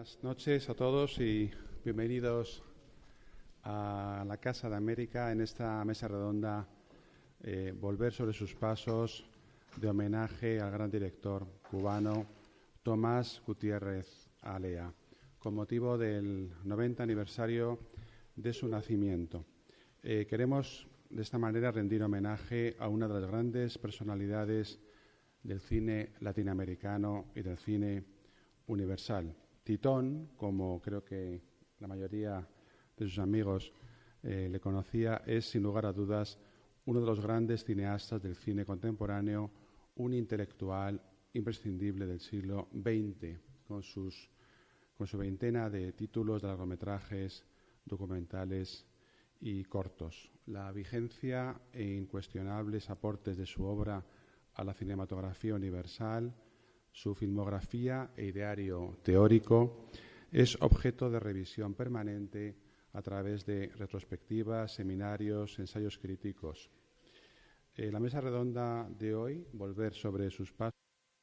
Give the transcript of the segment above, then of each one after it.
Buenas noches a todos y bienvenidos a la Casa de América en esta mesa redonda, Volver sobre sus pasos, de homenaje al gran director cubano Tomás Gutiérrez Alea, con motivo del 90 aniversario de su nacimiento. Queremos de esta manera rendir homenaje a una de las grandes personalidades del cine latinoamericano y del cine universal. Titón, como creo que la mayoría de sus amigos le conocía, es sin lugar a dudas uno de los grandes cineastas del cine contemporáneo, un intelectual imprescindible del siglo XX, con su veintena de títulos de largometrajes, documentales y cortos. La vigencia e incuestionables aportes de su obra a la cinematografía universal, su filmografía e ideario teórico es objeto de revisión permanente a través de retrospectivas, seminarios, ensayos críticos. La mesa redonda de hoy, Volver sobre sus pasos,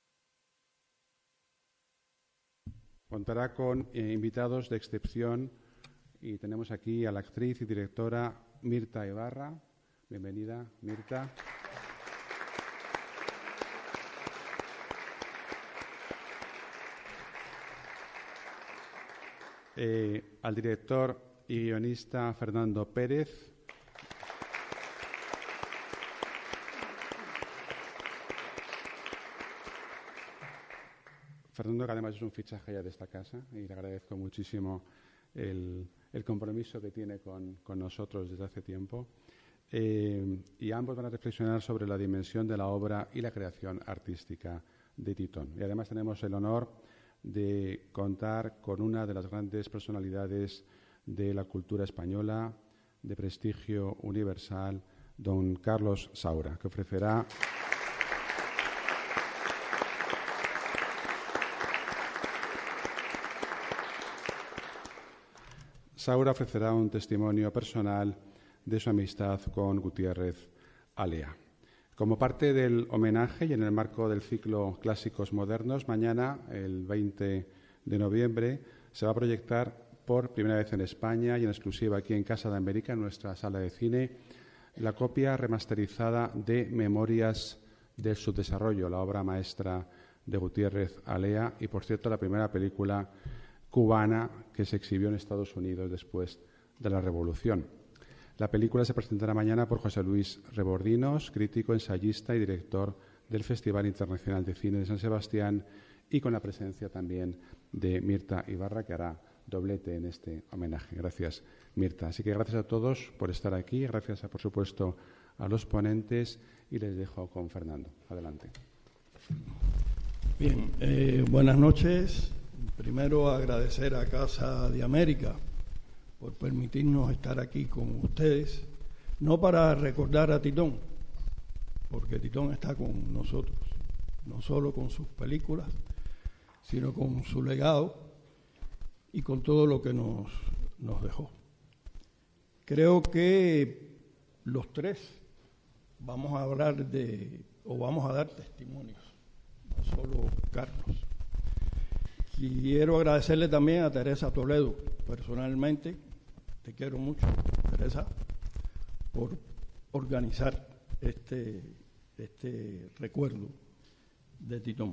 contará con invitados de excepción y tenemos aquí a la actriz y directora Mirta Ibarra. Bienvenida, Mirta. Al director y guionista Fernando Pérez. Fernando, que además es un fichaje ya de esta casa, y le agradezco muchísimo el compromiso que tiene con nosotros desde hace tiempo. Y ambos van a reflexionar sobre la dimensión de la obra y la creación artística de Titón. Y además tenemos el honor de contar con una de las grandes personalidades de la cultura española, de prestigio universal, don Carlos Saura, que ofrecerá un testimonio personal de su amistad con Gutiérrez Alea. Como parte del homenaje y en el marco del ciclo Clásicos Modernos, mañana, el 20 de noviembre, se va a proyectar por primera vez en España y en exclusiva aquí en Casa de América, en nuestra sala de cine, la copia remasterizada de Memorias del Subdesarrollo, la obra maestra de Gutiérrez Alea y, por cierto, la primera película cubana que se exhibió en Estados Unidos después de la Revolución. La película se presentará mañana por José Luis Rebordinos, crítico, ensayista y director del Festival Internacional de Cine de San Sebastián, y con la presencia también de Mirta Ibarra, que hará doblete en este homenaje. Gracias, Mirta. Así que gracias a todos por estar aquí, gracias, por supuesto, a los ponentes, y les dejo con Fernando. Adelante. Bien, buenas noches. Primero, agradecer a Casa de América por permitirnos estar aquí con ustedes, no para recordar a Titón, porque Titón está con nosotros, no solo con sus películas, sino con su legado y con todo lo que nos dejó. Creo que los tres vamos a hablar vamos a dar testimonios, no solo Carlos. Quiero agradecerle también a Teresa Toledo, personalmente. Te quiero mucho, Teresa, por organizar este recuerdo de Titón.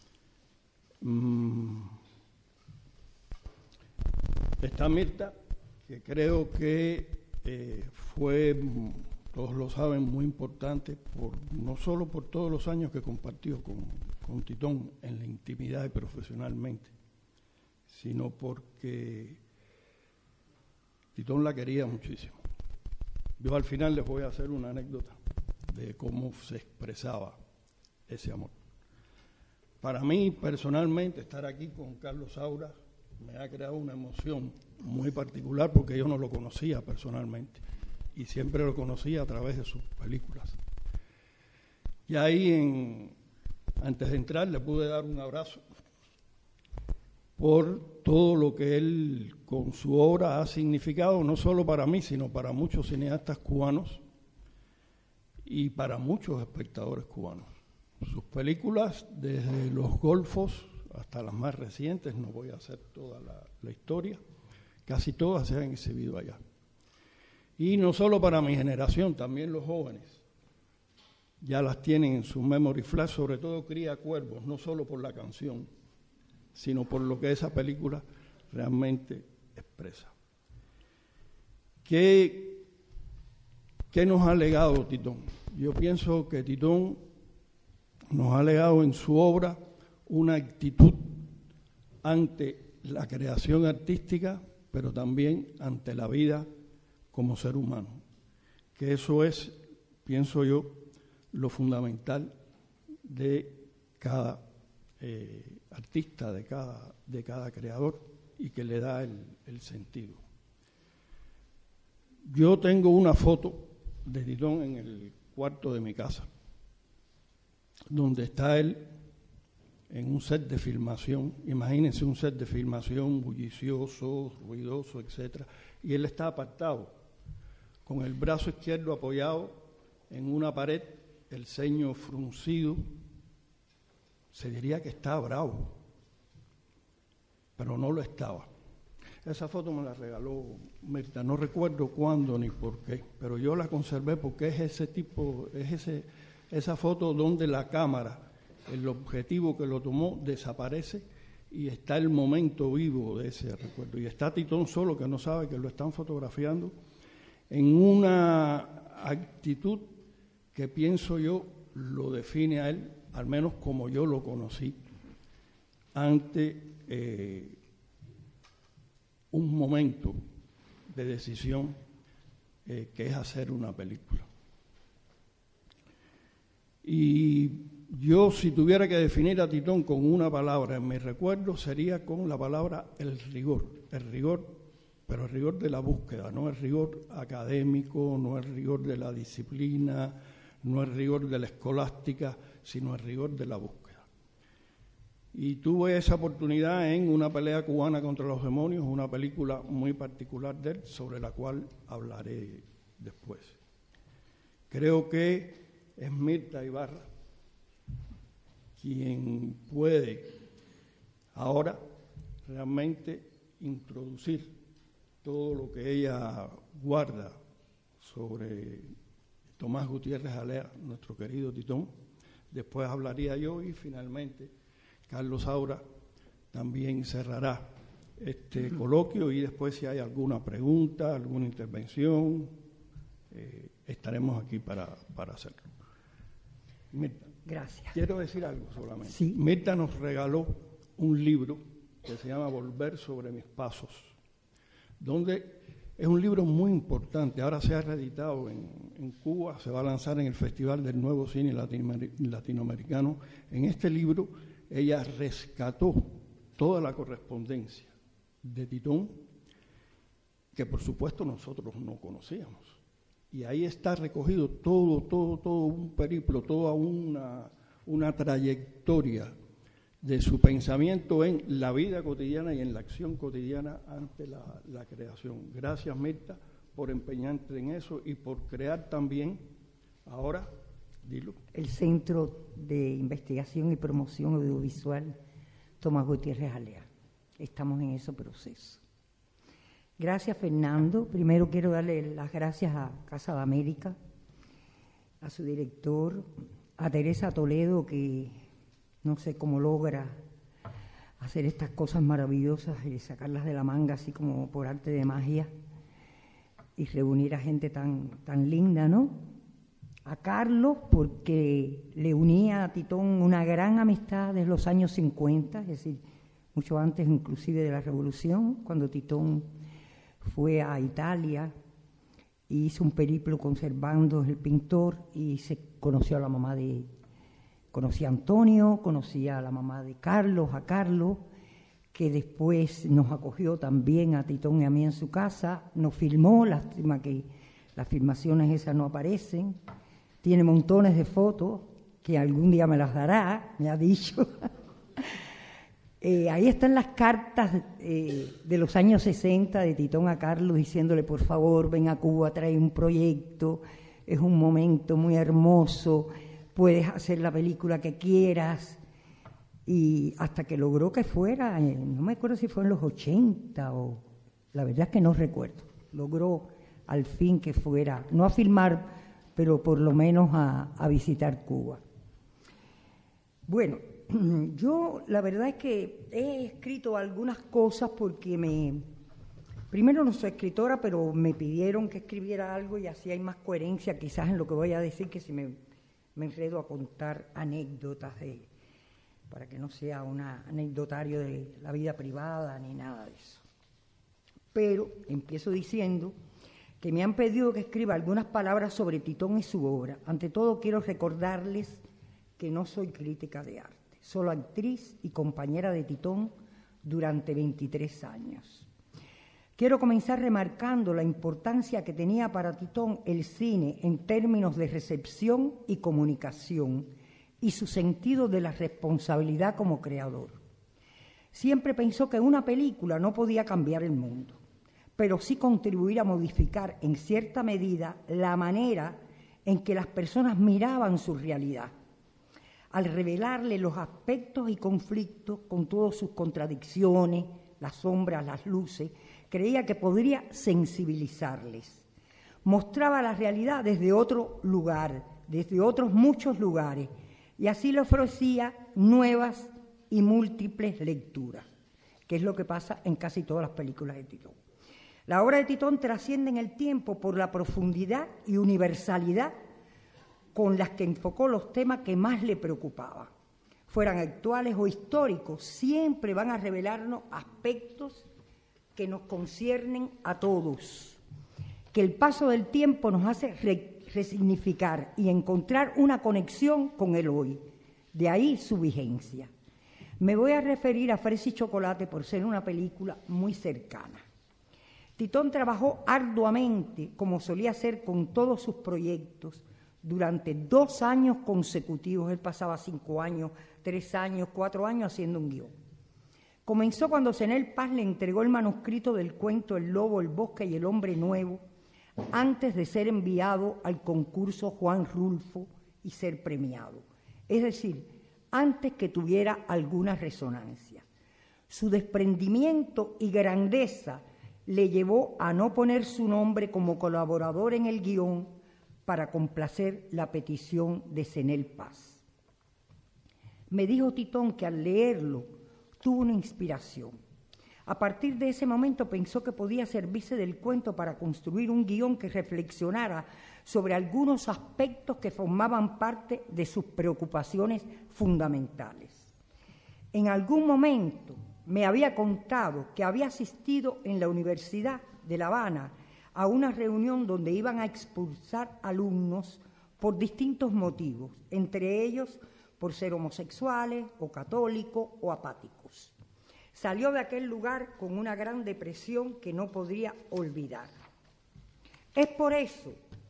Está Mirta, que creo que fue, todos lo saben, muy importante, no solo por todos los años que compartió con Titón en la intimidad y profesionalmente, sino porque Titón la quería muchísimo. Yo al final les voy a hacer una anécdota de cómo se expresaba ese amor. Para mí, personalmente, estar aquí con Carlos Saura me ha creado una emoción muy particular porque yo no lo conocía personalmente y siempre lo conocía a través de sus películas. Y ahí, antes de entrar, le pude dar un abrazo por todo lo que él con su obra ha significado, no solo para mí, sino para muchos cineastas cubanos y para muchos espectadores cubanos. Sus películas, desde Los Golfos hasta las más recientes, no voy a hacer toda la historia, casi todas se han exhibido allá. Y no solo para mi generación, también los jóvenes ya las tienen en su memory flash, sobre todo Cría Cuervos, no solo por la canción, sino por lo que esa película realmente expresa. ¿Qué nos ha legado Titón? Yo pienso que Titón nos ha legado en su obra una actitud ante la creación artística, pero también ante la vida como ser humano, que eso es, pienso yo, lo fundamental de cada artista, de cada creador, y que le da el sentido. Yo tengo una foto de Titón en el cuarto de mi casa, donde está él en un set de filmación. Imagínense un set de filmación bullicioso, ruidoso, etcétera, y él está apartado, con el brazo izquierdo apoyado en una pared, el ceño fruncido. Se diría que está bravo, pero no lo estaba. Esa foto me la regaló Mirta, no recuerdo cuándo ni por qué, pero yo la conservé porque es esa foto donde la cámara, el objetivo que lo tomó, desaparece y está el momento vivo de ese recuerdo. Y está Titón solo, que no sabe que lo están fotografiando, en una actitud que pienso yo lo define a él, al menos como yo lo conocí, ante un momento de decisión que es hacer una película. Y yo, si tuviera que definir a Titón con una palabra en mi recuerdo, sería con la palabra el rigor, pero el rigor de la búsqueda, no el rigor académico, no el rigor de la disciplina, no el rigor de la escolástica, sino el rigor de la búsqueda. Y tuve esa oportunidad en Una pelea cubana contra los demonios, una película muy particular de él, sobre la cual hablaré después. Creo que es Mirta Ibarra quien puede ahora realmente introducir todo lo que ella guarda sobre Tomás Gutiérrez Alea, nuestro querido Titón. Después hablaría yo y finalmente Carlos Saura también cerrará este coloquio, y después, si hay alguna pregunta, alguna intervención, estaremos aquí para hacerlo. Mirta. Gracias. Quiero decir algo solamente. Sí. Mirta nos regaló un libro que se llama Volver sobre mis pasos, donde es un libro muy importante. Ahora se ha reeditado en Cuba, se va a lanzar en el Festival del Nuevo Cine Latinoamericano. En este libro ella rescató toda la correspondencia de Titón, que por supuesto nosotros no conocíamos. Y ahí está recogido todo un periplo, toda una trayectoria de su pensamiento en la vida cotidiana y en la acción cotidiana ante la creación. Gracias, Mirta, por empeñarte en eso y por crear también, ahora, dilo. El Centro de Investigación y Promoción Audiovisual Tomás Gutiérrez Alea. Estamos en ese proceso. Gracias, Fernando. Primero quiero darle las gracias a Casa de América, a su director, a Teresa Toledo, que no sé cómo logra hacer estas cosas maravillosas y sacarlas de la manga así como por arte de magia y reunir a gente tan linda, ¿no? A Carlos, porque le unía a Titón una gran amistad desde los años 50, es decir, mucho antes inclusive de la Revolución, cuando Titón fue a Italia y hizo un periplo con Cervantes, el pintor, y se conoció a la mamá conocía a Antonio, conocía a la mamá de Carlos, a Carlos, que después nos acogió también a Titón y a mí en su casa, nos filmó, lástima que las filmaciones esas no aparecen, tiene montones de fotos, que algún día me las dará, me ha dicho. Ahí están las cartas de los años 60 de Titón a Carlos diciéndole, por favor, ven a Cuba, trae un proyecto, es un momento muy hermoso, puedes hacer la película que quieras. y hasta que logró que fuera, no me acuerdo si fue en los 80 o la verdad es que no recuerdo, logró al fin que fuera, no a filmar, pero por lo menos a visitar Cuba. Bueno, yo la verdad es que he escrito algunas cosas porque primero no soy escritora, pero me pidieron que escribiera algo y así hay más coherencia quizás en lo que voy a decir que si me enredo a contar anécdotas para que no sea un anecdotario de la vida privada ni nada de eso. Pero empiezo diciendo que me han pedido que escriba algunas palabras sobre Titón y su obra. Ante todo quiero recordarles que no soy crítica de arte, solo actriz y compañera de Titón durante 23 años. Quiero comenzar remarcando la importancia que tenía para Titón el cine en términos de recepción y comunicación y su sentido de la responsabilidad como creador. Siempre pensó que una película no podía cambiar el mundo, pero sí contribuir a modificar en cierta medida la manera en que las personas miraban su realidad, al revelarle los aspectos y conflictos con todas sus contradicciones, las sombras, las luces, creía que podría sensibilizarles. Mostraba la realidad desde otro lugar, desde otros muchos lugares, y así le ofrecía nuevas y múltiples lecturas, que es lo que pasa en casi todas las películas de Titón. La obra de Titón trasciende en el tiempo por la profundidad y universalidad con las que enfocó los temas que más le preocupaban. Fueran actuales o históricos, siempre van a revelarnos aspectos que nos conciernen a todos, que el paso del tiempo nos hace resignificar y encontrar una conexión con el hoy, de ahí su vigencia. Me voy a referir a Fresa y Chocolate por ser una película muy cercana. Titón trabajó arduamente, como solía hacer con todos sus proyectos, durante 2 años consecutivos. Él pasaba 5 años, 3 años, 4 años haciendo un guión. Comenzó cuando Zenel Paz le entregó el manuscrito del cuento El Lobo, el Bosque y el Hombre Nuevo, antes de ser enviado al concurso Juan Rulfo y ser premiado. Es decir, antes que tuviera alguna resonancia. Su desprendimiento y grandeza le llevó a no poner su nombre como colaborador en el guión para complacer la petición de Zenel Paz. Me dijo Titón que al leerlo tuvo una inspiración. A partir de ese momento pensó que podía servirse del cuento para construir un guión que reflexionara sobre algunos aspectos que formaban parte de sus preocupaciones fundamentales. En algún momento me había contado que había asistido en la Universidad de La Habana a una reunión donde iban a expulsar alumnos por distintos motivos, entre ellos por ser homosexuales o católicos o apáticos. Salió de aquel lugar con una gran depresión que no podría olvidar. Es por eso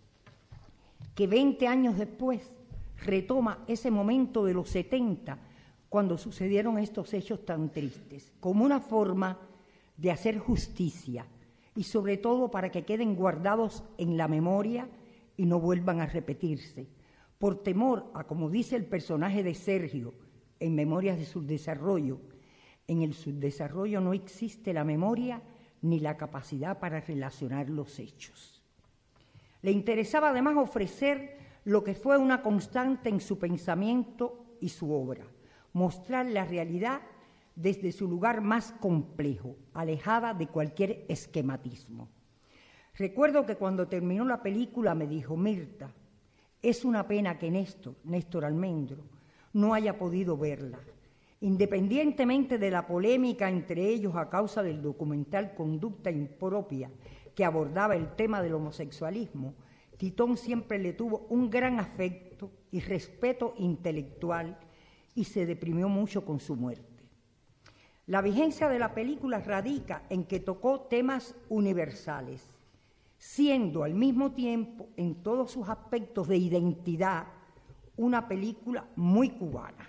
que 20 años después retoma ese momento de los 70, cuando sucedieron estos hechos tan tristes, como una forma de hacer justicia y sobre todo para que queden guardados en la memoria y no vuelvan a repetirse, por temor a, como dice el personaje de Sergio en Memorias de Subdesarrollo, en el subdesarrollo no existe la memoria ni la capacidad para relacionar los hechos. Le interesaba además ofrecer lo que fue una constante en su pensamiento y su obra, mostrar la realidad desde su lugar más complejo, alejada de cualquier esquematismo. Recuerdo que cuando terminó la película me dijo: Mirta, es una pena que Néstor Almendro, no haya podido verla. Independientemente de la polémica entre ellos a causa del documental Conducta Impropia, que abordaba el tema del homosexualismo, Titón siempre le tuvo un gran afecto y respeto intelectual y se deprimió mucho con su muerte. La vigencia de la película radica en que tocó temas universales, siendo al mismo tiempo, en todos sus aspectos de identidad, una película muy cubana.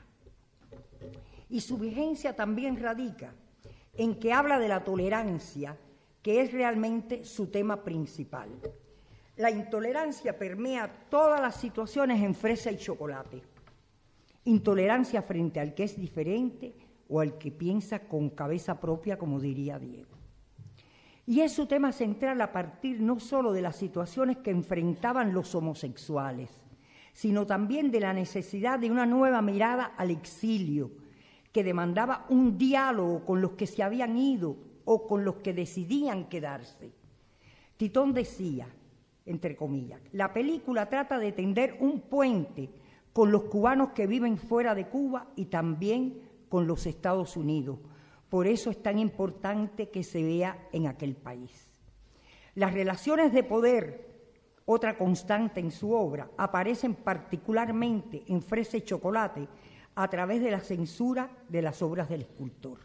Y su vigencia también radica en que habla de la tolerancia, que es realmente su tema principal. La intolerancia permea todas las situaciones en Fresa y Chocolate. intolerancia frente al que es diferente o al que piensa con cabeza propia, como diría Diego. Y es su tema central a partir no solo de las situaciones que enfrentaban los homosexuales, sino también de la necesidad de una nueva mirada al exilio, que demandaba un diálogo con los que se habían ido o con los que decidían quedarse. Titón decía, entre comillas, la película trata de tender un puente con los cubanos que viven fuera de Cuba y también con los Estados Unidos. Por eso es tan importante que se vea en aquel país. Las relaciones de poder, otra constante en su obra, aparecen particularmente en Fresa y Chocolate a través de la censura de las obras del escultor.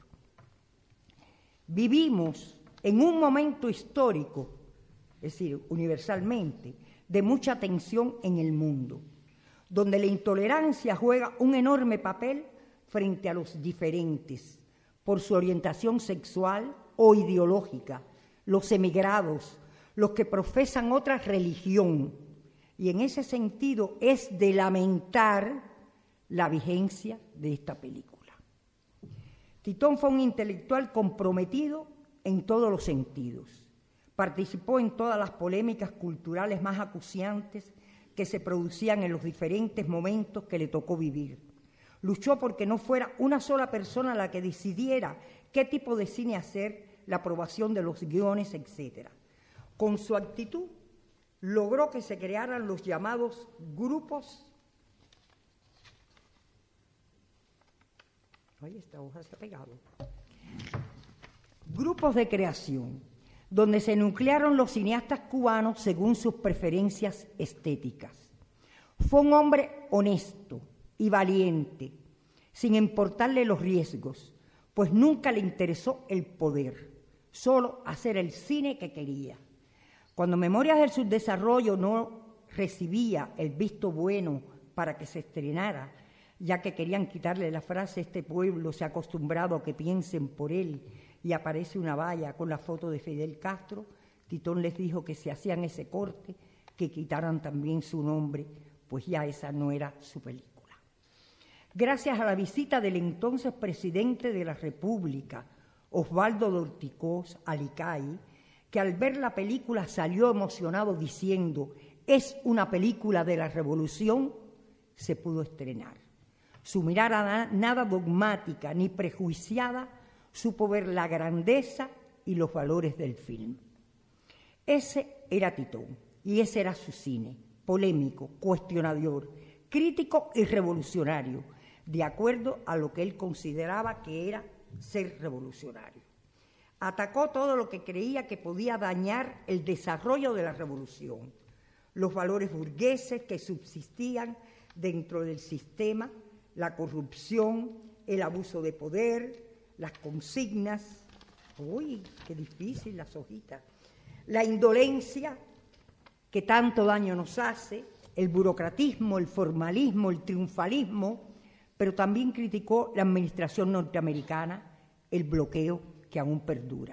Vivimos en un momento histórico, es decir, universalmente, de mucha tensión en el mundo, donde la intolerancia juega un enorme papel frente a los diferentes, por su orientación sexual o ideológica, los emigrados, los que profesan otra religión. Y en ese sentido es de lamentar la vigencia de esta película. Titón fue un intelectual comprometido en todos los sentidos. Participó en todas las polémicas culturales más acuciantes que se producían en los diferentes momentos que le tocó vivir. Luchó porque no fuera una sola persona la que decidiera qué tipo de cine hacer, la aprobación de los guiones, etc. Con su actitud logró que se crearan los llamados grupos. Ay, esta hoja se ha pegado. Grupos de creación, donde se nuclearon los cineastas cubanos según sus preferencias estéticas. Fue un hombre honesto y valiente, sin importarle los riesgos, pues nunca le interesó el poder, solo hacer el cine que quería. Cuando Memorias del Subdesarrollo no recibía el visto bueno para que se estrenara, ya que querían quitarle la frase «Este pueblo se ha acostumbrado a que piensen por él», y aparece una valla con la foto de Fidel Castro, Titón les dijo que si hacían ese corte, que quitaran también su nombre, pues ya esa no era su película. Gracias a la visita del entonces presidente de la República, Osvaldo Dorticós Alicay, que al ver la película salió emocionado diciendo «es una película de la revolución», se pudo estrenar. Su mirada nada dogmática ni prejuiciada supo ver la grandeza y los valores del film. Ese era Titón y ese era su cine, polémico, cuestionador, crítico y revolucionario, de acuerdo a lo que él consideraba que era ser revolucionario. Atacó todo lo que creía que podía dañar el desarrollo de la revolución, los valores burgueses que subsistían dentro del sistema, la corrupción, el abuso de poder, las consignas, uy, qué difícil las hojitas, la indolencia que tanto daño nos hace, el burocratismo, el formalismo, el triunfalismo, pero también criticó la administración norteamericana, el bloqueo que aún perdura.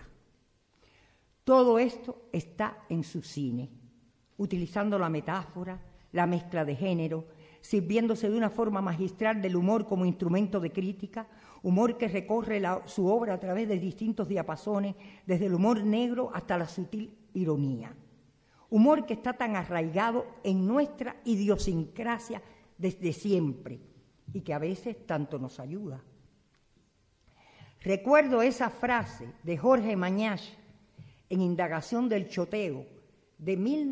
Todo esto está en su cine, utilizando la metáfora, la mezcla de género, sirviéndose de una forma magistral del humor como instrumento de crítica, humor que recorre su obra a través de distintos diapasones, desde el humor negro hasta la sutil ironía. Humor que está tan arraigado en nuestra idiosincrasia desde siempre y que a veces tanto nos ayuda. Recuerdo esa frase de Jorge Mañach en Indagación del Choteo de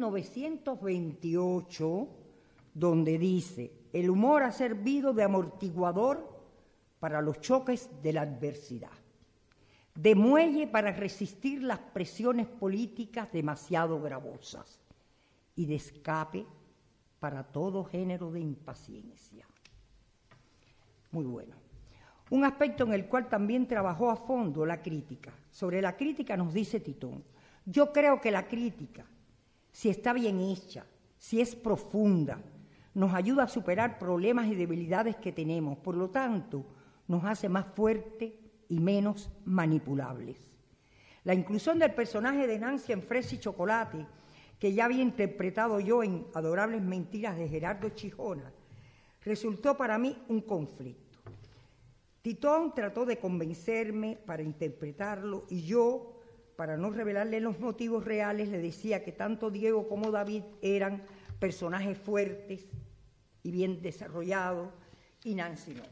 1928, donde dice: el humor ha servido de amortiguador para los choques de la adversidad, de muelle para resistir las presiones políticas demasiado gravosas y de escape para todo género de impaciencia. Muy bueno. Un aspecto en el cual también trabajó a fondo la crítica. Sobre la crítica nos dice Titón: yo creo que la crítica, si está bien hecha, si es profunda, nos ayuda a superar problemas y debilidades que tenemos, por lo tanto, nos hace más fuertes y menos manipulables. La inclusión del personaje de Nancy en Fresa y Chocolate, que ya había interpretado yo en Adorables Mentiras de Gerardo Chijona, resultó para mí un conflicto. Titón trató de convencerme para interpretarlo y yo, para no revelarle los motivos reales, le decía que tanto Diego como David eran personajes fuertes y bien desarrollados y Nancy no.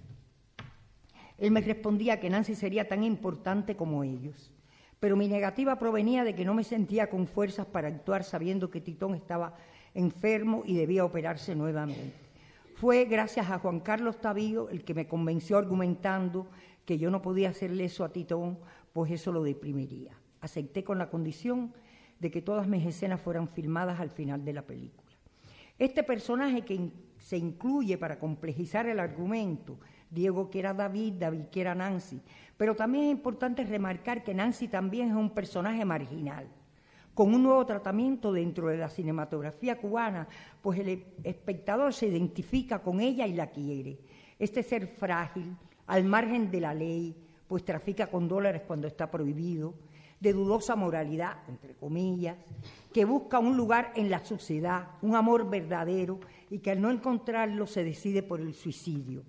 Él me respondía que Nancy sería tan importante como ellos, pero mi negativa provenía de que no me sentía con fuerzas para actuar sabiendo que Titón estaba enfermo y debía operarse nuevamente. Fue gracias a Juan Carlos Tavío el que me convenció argumentando que yo no podía hacerle eso a Titón, pues eso lo deprimiría. Acepté con la condición de que todas mis escenas fueran filmadas al final de la película. Este personaje que se incluye para complejizar el argumento, Diego que era David, David que era Nancy, pero también es importante remarcar que Nancy también es un personaje marginal, con un nuevo tratamiento dentro de la cinematografía cubana, pues el espectador se identifica con ella y la quiere. Este ser frágil, al margen de la ley, pues trafica con dólares cuando está prohibido, de dudosa moralidad, entre comillas, que busca un lugar en la sociedad, un amor verdadero, y que al no encontrarlo se decide por el suicidio.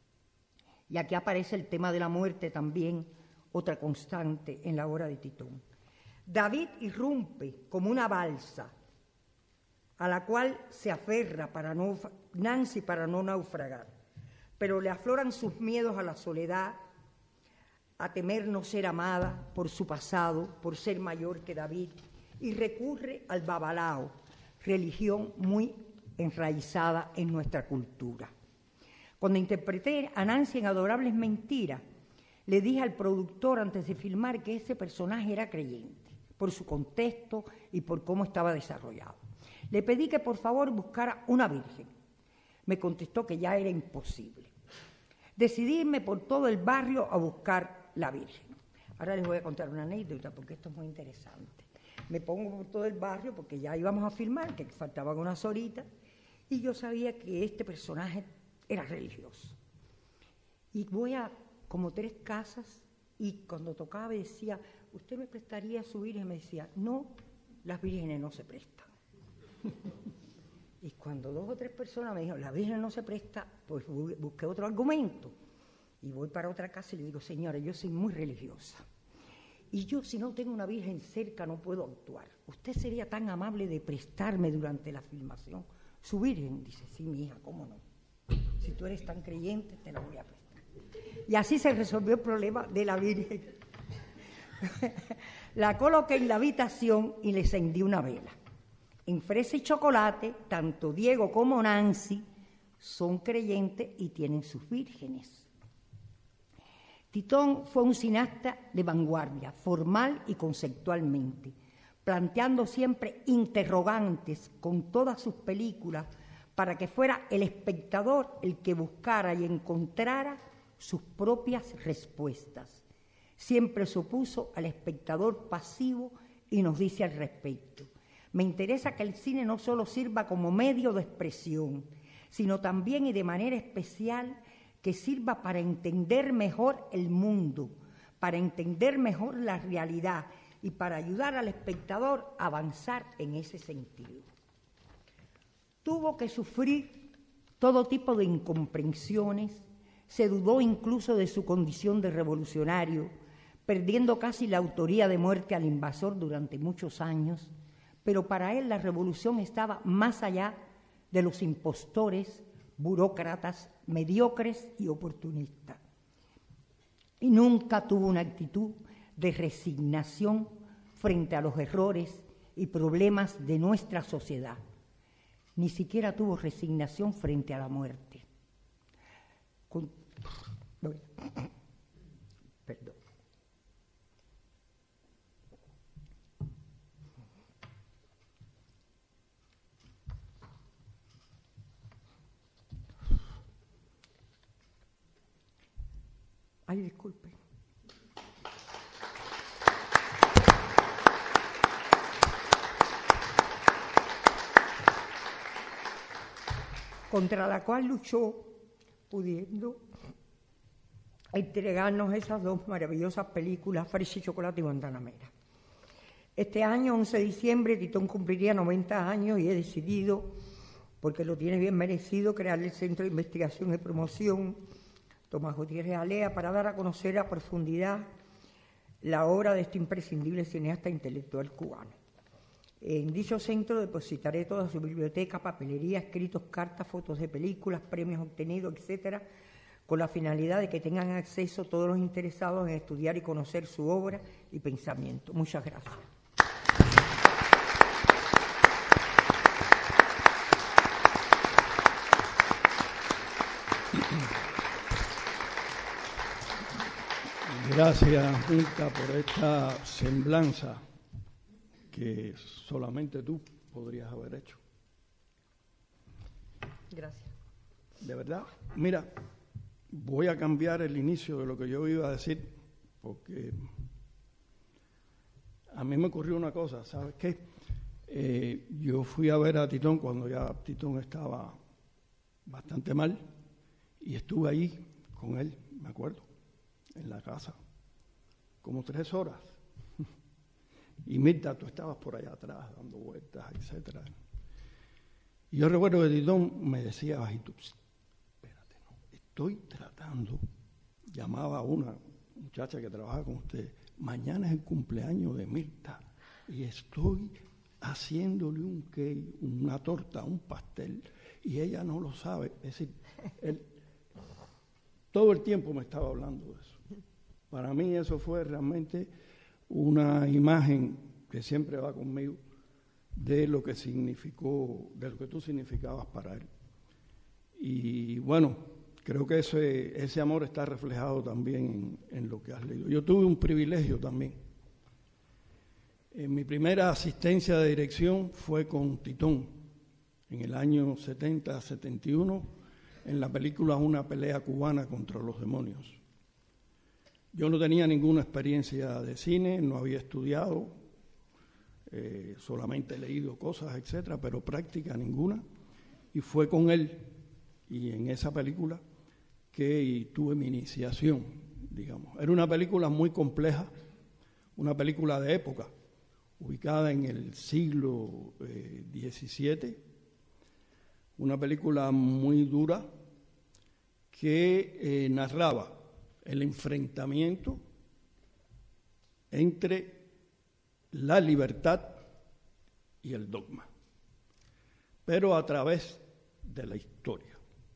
Y aquí aparece el tema de la muerte también, otra constante en la obra de Titón. David irrumpe como una balsa a la cual se aferra Nancy para no naufragar, pero le afloran sus miedos a la soledad, a temer no ser amada por su pasado, por ser mayor que David, y recurre al babalao, religión muy enraizada en nuestra cultura. Cuando interpreté a Nancy en Adorables Mentiras, le dije al productor antes de filmar que ese personaje era creyente, por su contexto y por cómo estaba desarrollado. Le pedí que por favor buscara una virgen. Me contestó que ya era imposible. Decidí irme por todo el barrio a buscar la virgen. Ahora les voy a contar una anécdota porque esto es muy interesante. Me pongo por todo el barrio porque ya íbamos a filmar, que faltaban unas horitas, y yo sabía que este personaje era religioso. Y voy a como 3 casas y cuando tocaba decía, ¿usted me prestaría su virgen? Me decía, no, las vírgenes no se prestan. Y cuando 2 o 3 personas me dijeron, la virgen no se presta, pues busqué otro argumento. Y voy para otra casa y le digo, señora, yo soy muy religiosa. Y yo, si no tengo una virgen cerca, no puedo actuar. ¿Usted sería tan amable de prestarme durante la filmación su virgen? Dice, sí, mi hija, ¿cómo no? Si tú eres tan creyente, te la voy a prestar. Y así se resolvió el problema de la virgen. La coloqué en la habitación y le encendí una vela. En Fresa y Chocolate, tanto Diego como Nancy son creyentes y tienen sus vírgenes. Titón fue un cineasta de vanguardia, formal y conceptualmente, planteando siempre interrogantes con todas sus películas para que fuera el espectador el que buscara y encontrara sus propias respuestas. Siempre se opuso al espectador pasivo y nos dice al respecto: me interesa que el cine no solo sirva como medio de expresión, sino también y de manera especial que sirva para entender mejor el mundo, para entender mejor la realidad y para ayudar al espectador a avanzar en ese sentido. Tuvo que sufrir todo tipo de incomprensiones, se dudó incluso de su condición de revolucionario, perdiendo casi la autoría de muerte al invasor durante muchos años, pero para él la revolución estaba más allá de los impostores, burócratas, mediocres y oportunistas. Y nunca tuvo una actitud de resignación frente a los errores y problemas de nuestra sociedad. Ni siquiera tuvo resignación frente a la muerte. Perdón. Ay, disculpe. Contra la cual luchó, pudiendo entregarnos esas 2 maravillosas películas, Fresa y Chocolate y Guantanamera. Este año, 11 de diciembre, Titón cumpliría 90 años y he decidido porque lo tiene bien merecido, crear el Centro de Investigación y Promoción Tomás Gutiérrez Alea para dar a conocer a profundidad la obra de este imprescindible cineasta intelectual cubano. En dicho centro depositaré toda su biblioteca, papelería, escritos, cartas, fotos de películas, premios obtenidos, etcétera, con la finalidad de que tengan acceso todos los interesados en estudiar y conocer su obra y pensamiento. Muchas gracias. Gracias, Mirta, por esta semblanza que solamente tú podrías haber hecho. Gracias. De verdad, mira, voy a cambiar el inicio de lo que yo iba a decir, porque a mí me ocurrió una cosa, ¿sabes qué? Yo fui a ver a Titón cuando ya Titón estaba bastante mal, y estuve ahí con él, me acuerdo, en la casa, como 3 horas. Y Mirta, tú estabas por allá atrás dando vueltas, etcétera. Y yo recuerdo que Titón me decía bajito, espérate, no, estoy tratando, llamaba a una muchacha que trabajaba con usted, mañana es el cumpleaños de Mirta y estoy haciéndole un cake, una torta, un pastel, y ella no lo sabe. Es decir, él todo el tiempo me estaba hablando de eso. Para mí eso fue realmente una imagen que siempre va conmigo de lo que significó, de lo que tú significabas para él. Y bueno, creo que ese amor está reflejado también en lo que has leído. Yo tuve un privilegio también. Mi primera asistencia de dirección fue con Titón, en el año 70-71, en la película Una pelea cubana contra los demonios. Yo no tenía ninguna experiencia de cine, no había estudiado, solamente he leído cosas, etcétera, pero práctica ninguna. Y fue con él, y en esa película, que tuve mi iniciación, digamos. Era una película muy compleja, una película de época, ubicada en el siglo XVII, una película muy dura que narraba el enfrentamiento entre la libertad y el dogma, pero a través de la historia.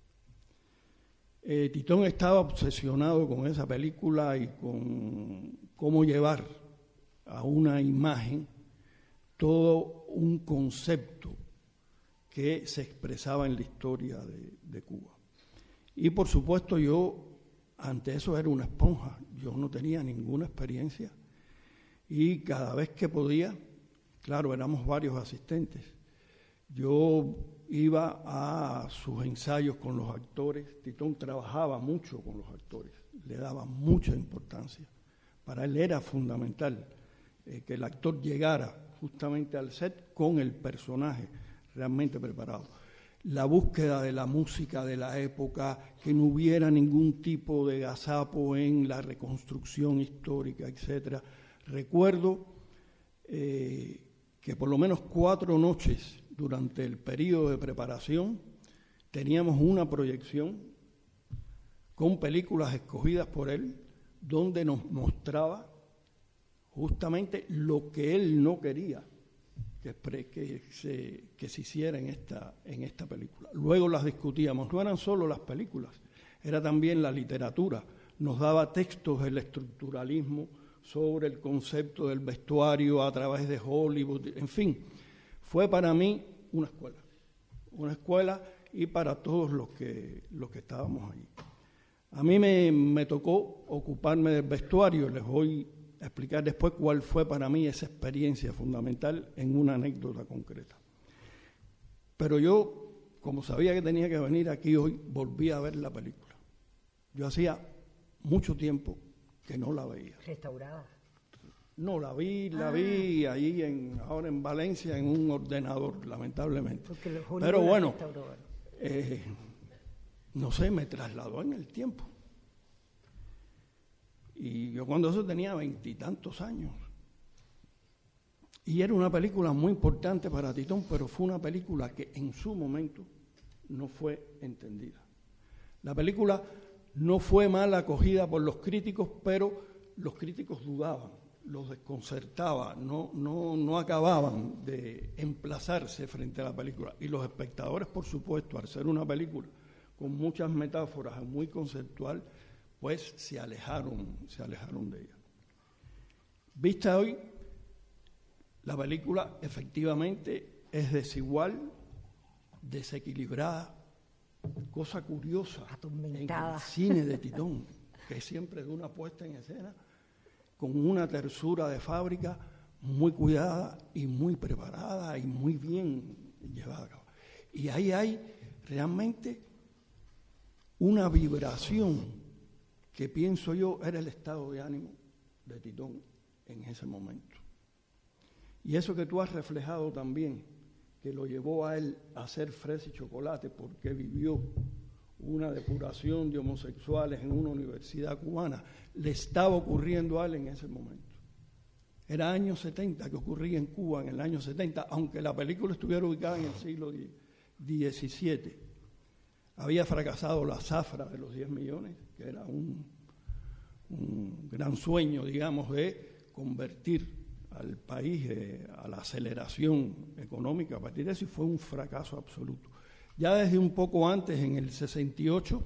Titón estaba obsesionado con esa película y con cómo llevar a una imagen todo un concepto que se expresaba en la historia de Cuba. Y por supuesto yo ante eso era una esponja, yo no tenía ninguna experiencia y cada vez que podía, claro, éramos varios asistentes, yo iba a sus ensayos con los actores. Titón trabajaba mucho con los actores, le daba mucha importancia. Para él era fundamental que el actor llegara justamente al set con el personaje realmente preparado. La búsqueda de la música de la época, que no hubiera ningún tipo de gazapo en la reconstrucción histórica, etcétera. Recuerdo que por lo menos 4 noches durante el periodo de preparación teníamos una proyección con películas escogidas por él, donde nos mostraba justamente lo que él no quería que se hiciera en esta película. Luego las discutíamos, no eran solo las películas, era también la literatura. Nos daba textos del estructuralismo sobre el concepto del vestuario a través de Hollywood, en fin. Fue para mí una escuela y para todos los que estábamos allí. A mí me tocó ocuparme del vestuario, les voy a explicar después cuál fue para mí esa experiencia fundamental en una anécdota concreta. Pero yo, como sabía que tenía que venir aquí hoy, volví a ver la película. Yo hacía mucho tiempo que no la veía. ¿Restaurada? No, la vi allí ahora en Valencia en un ordenador, lamentablemente. Pero bueno, no sé, me trasladó en el tiempo. Y yo cuando eso tenía 20 y tantos años. Y era una película muy importante para Titón, pero fue una película que en su momento no fue entendida. La película no fue mal acogida por los críticos, pero los críticos dudaban, los desconcertaba, no acababan de emplazarse frente a la película. Y los espectadores, por supuesto, al ser una película con muchas metáforas, muy conceptual, pues se alejaron de ella. Vista hoy, la película efectivamente es desigual, desequilibrada, cosa curiosa en el cine de Titón, que es siempre de una puesta en escena con una tersura de fábrica muy cuidada y muy preparada y muy bien llevada a cabo. Y ahí hay realmente una vibración que pienso yo era el estado de ánimo de Titón en ese momento. Y eso que tú has reflejado también, que lo llevó a él a hacer Fresa y Chocolate porque vivió una depuración de homosexuales en una universidad cubana, le estaba ocurriendo a él en ese momento. Era años 70 que ocurría en Cuba, en el año 70, aunque la película estuviera ubicada en el siglo XVII. Había fracasado la zafra de los 10 millones, que era un gran sueño, digamos, de convertir al país a la aceleración económica a partir de eso, y fue un fracaso absoluto. Ya desde un poco antes, en el 68,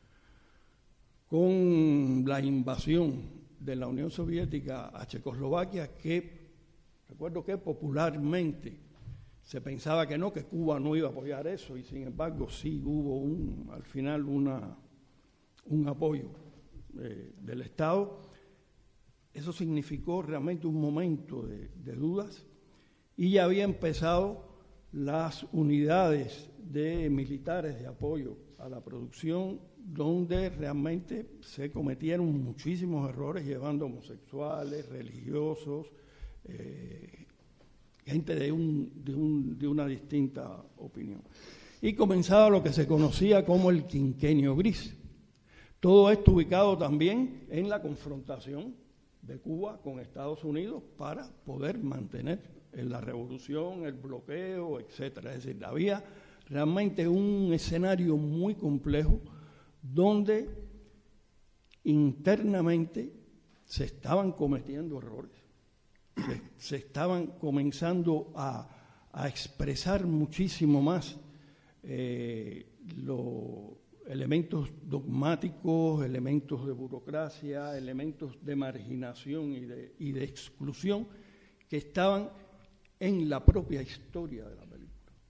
con la invasión de la Unión Soviética a Checoslovaquia, que recuerdo que popularmente se pensaba que no, que Cuba no iba a apoyar eso, y sin embargo sí hubo al final un apoyo del Estado. Eso significó realmente un momento de dudas, y ya había empezado las unidades de militares de apoyo a la producción, donde realmente se cometieron muchísimos errores llevando homosexuales, religiosos, gente de una distinta opinión. Y comenzaba lo que se conocía como el quinquenio gris. Todo esto ubicado también en la confrontación de Cuba con Estados Unidos para poder mantener la revolución, el bloqueo, etcétera. Es decir, había realmente un escenario muy complejo donde internamente se estaban cometiendo errores, se estaban comenzando a expresar muchísimo más los elementos dogmáticos, elementos de burocracia, elementos de marginación y de exclusión que estaban en la propia historia de la película.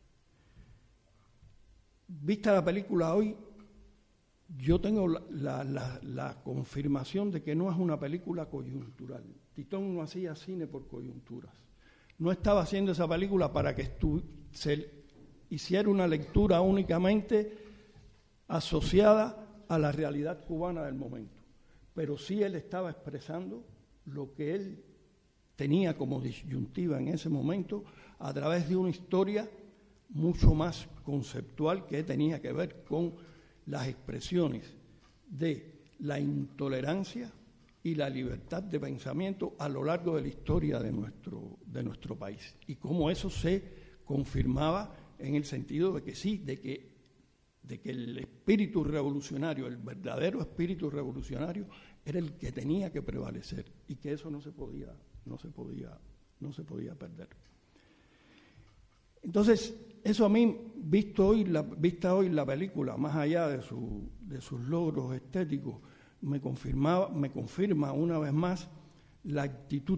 Vista la película hoy, yo tengo la confirmación de que no es una película coyuntural. Titón no hacía cine por coyunturas. No estaba haciendo esa película para que se hiciera una lectura únicamente asociada a la realidad cubana del momento. Pero sí él estaba expresando lo que él tenía como disyuntiva en ese momento a través de una historia mucho más conceptual que tenía que ver con las expresiones de la intolerancia y la libertad de pensamiento a lo largo de la historia de nuestro país, y cómo eso se confirmaba en el sentido de que sí, de que el espíritu revolucionario, el verdadero espíritu revolucionario, era el que tenía que prevalecer, y que eso no se podía perder. Entonces, eso a mí, vista hoy la película, más allá de sus logros estéticos, me confirma una vez más la actitud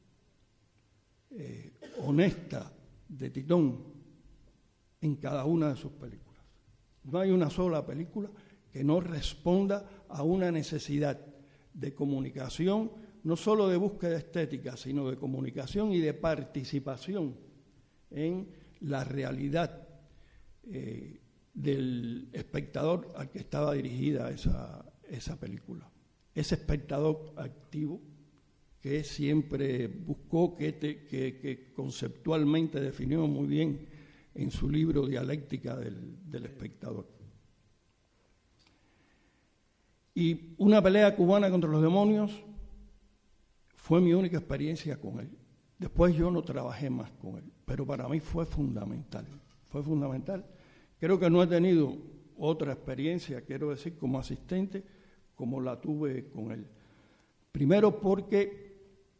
honesta de Titón en cada una de sus películas. No hay una sola película que no responda a una necesidad de comunicación, no solo de búsqueda estética, sino de comunicación y de participación en la realidad del espectador al que estaba dirigida esa película. Ese espectador activo que siempre buscó, que conceptualmente definió muy bien en su libro Dialéctica del espectador. Y Una pelea cubana contra los demonios fue mi única experiencia con él. Después yo no trabajé más con él, pero para mí fue fundamental. Fue fundamental. Creo que no he tenido otra experiencia, quiero decir, como asistente, como la tuve con él. Primero porque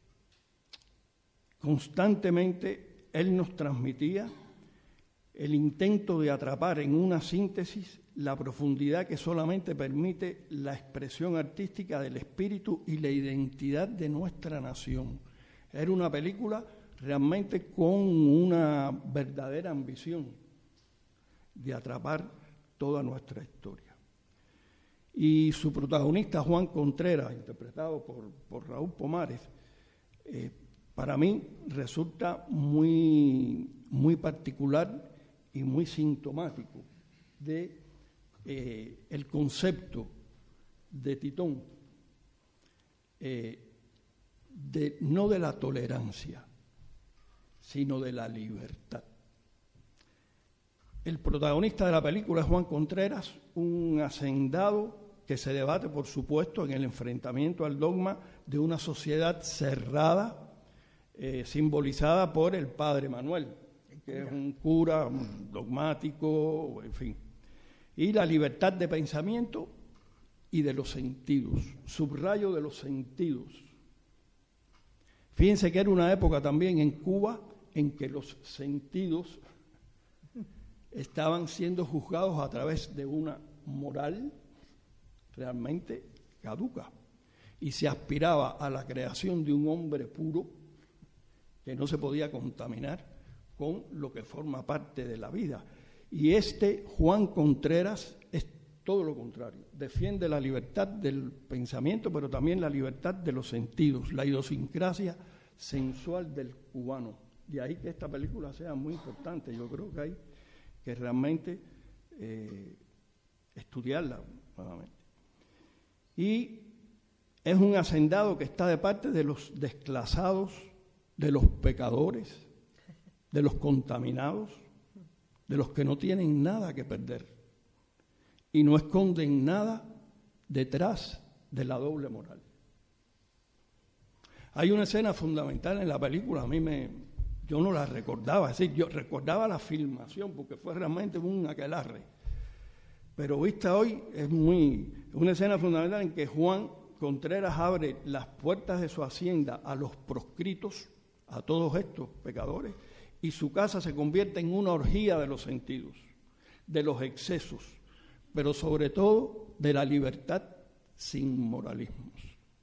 constantemente él nos transmitía el intento de atrapar en una síntesis la profundidad que solamente permite la expresión artística del espíritu y la identidad de nuestra nación. Era una película realmente con una verdadera ambición de atrapar toda nuestra historia. Y su protagonista, Juan Contreras, interpretado por Raúl Pomares, para mí resulta muy particular y muy sintomático de el concepto de Titón, no de la tolerancia, sino de la libertad. El protagonista de la película es Juan Contreras, un hacendado que se debate, por supuesto, en el enfrentamiento al dogma de una sociedad cerrada, simbolizada por el padre Manuel, que es un cura dogmático, en fin. Y la libertad de pensamiento y de los sentidos, subrayo de los sentidos. Fíjense que era una época también en Cuba en que los sentidos estaban siendo juzgados a través de una moral realmente caduca, y se aspiraba a la creación de un hombre puro que no se podía contaminar con lo que forma parte de la vida. Y Juan Contreras es todo lo contrario, defiende la libertad del pensamiento, pero también la libertad de los sentidos, la idiosincrasia sensual del cubano. De ahí que esta película sea muy importante. Yo creo que hay que realmente estudiarla nuevamente. Y es un hacendado que está de parte de los desclasados, de los pecadores, de los contaminados, de los que no tienen nada que perder, y no esconden nada detrás de la doble moral. Hay una escena fundamental en la película, yo no la recordaba, es decir, yo recordaba la filmación porque fue realmente un aquelarre, pero vista hoy es una escena fundamental en que Juan Contreras abre las puertas de su hacienda a los proscritos, a todos estos pecadores, y su casa se convierte en una orgía de los sentidos, de los excesos, pero sobre todo de la libertad sin moralismos.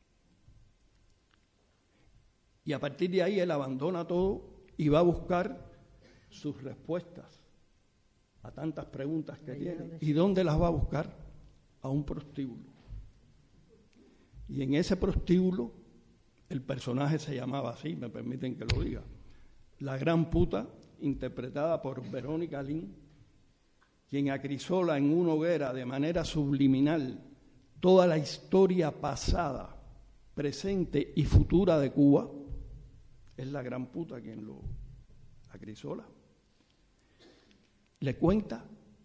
Y a partir de ahí él abandona todo y va a buscar sus respuestas a tantas preguntas que tiene. ¿Y dónde las va a buscar? A un prostíbulo. Y en ese prostíbulo el personaje se llamaba así, me permiten que lo diga, la gran puta, interpretada por Verónica Lynn, quien acrisola en una hoguera de manera subliminal toda la historia pasada, presente y futura de Cuba. Es la gran puta quien lo acrisola. Le cuenta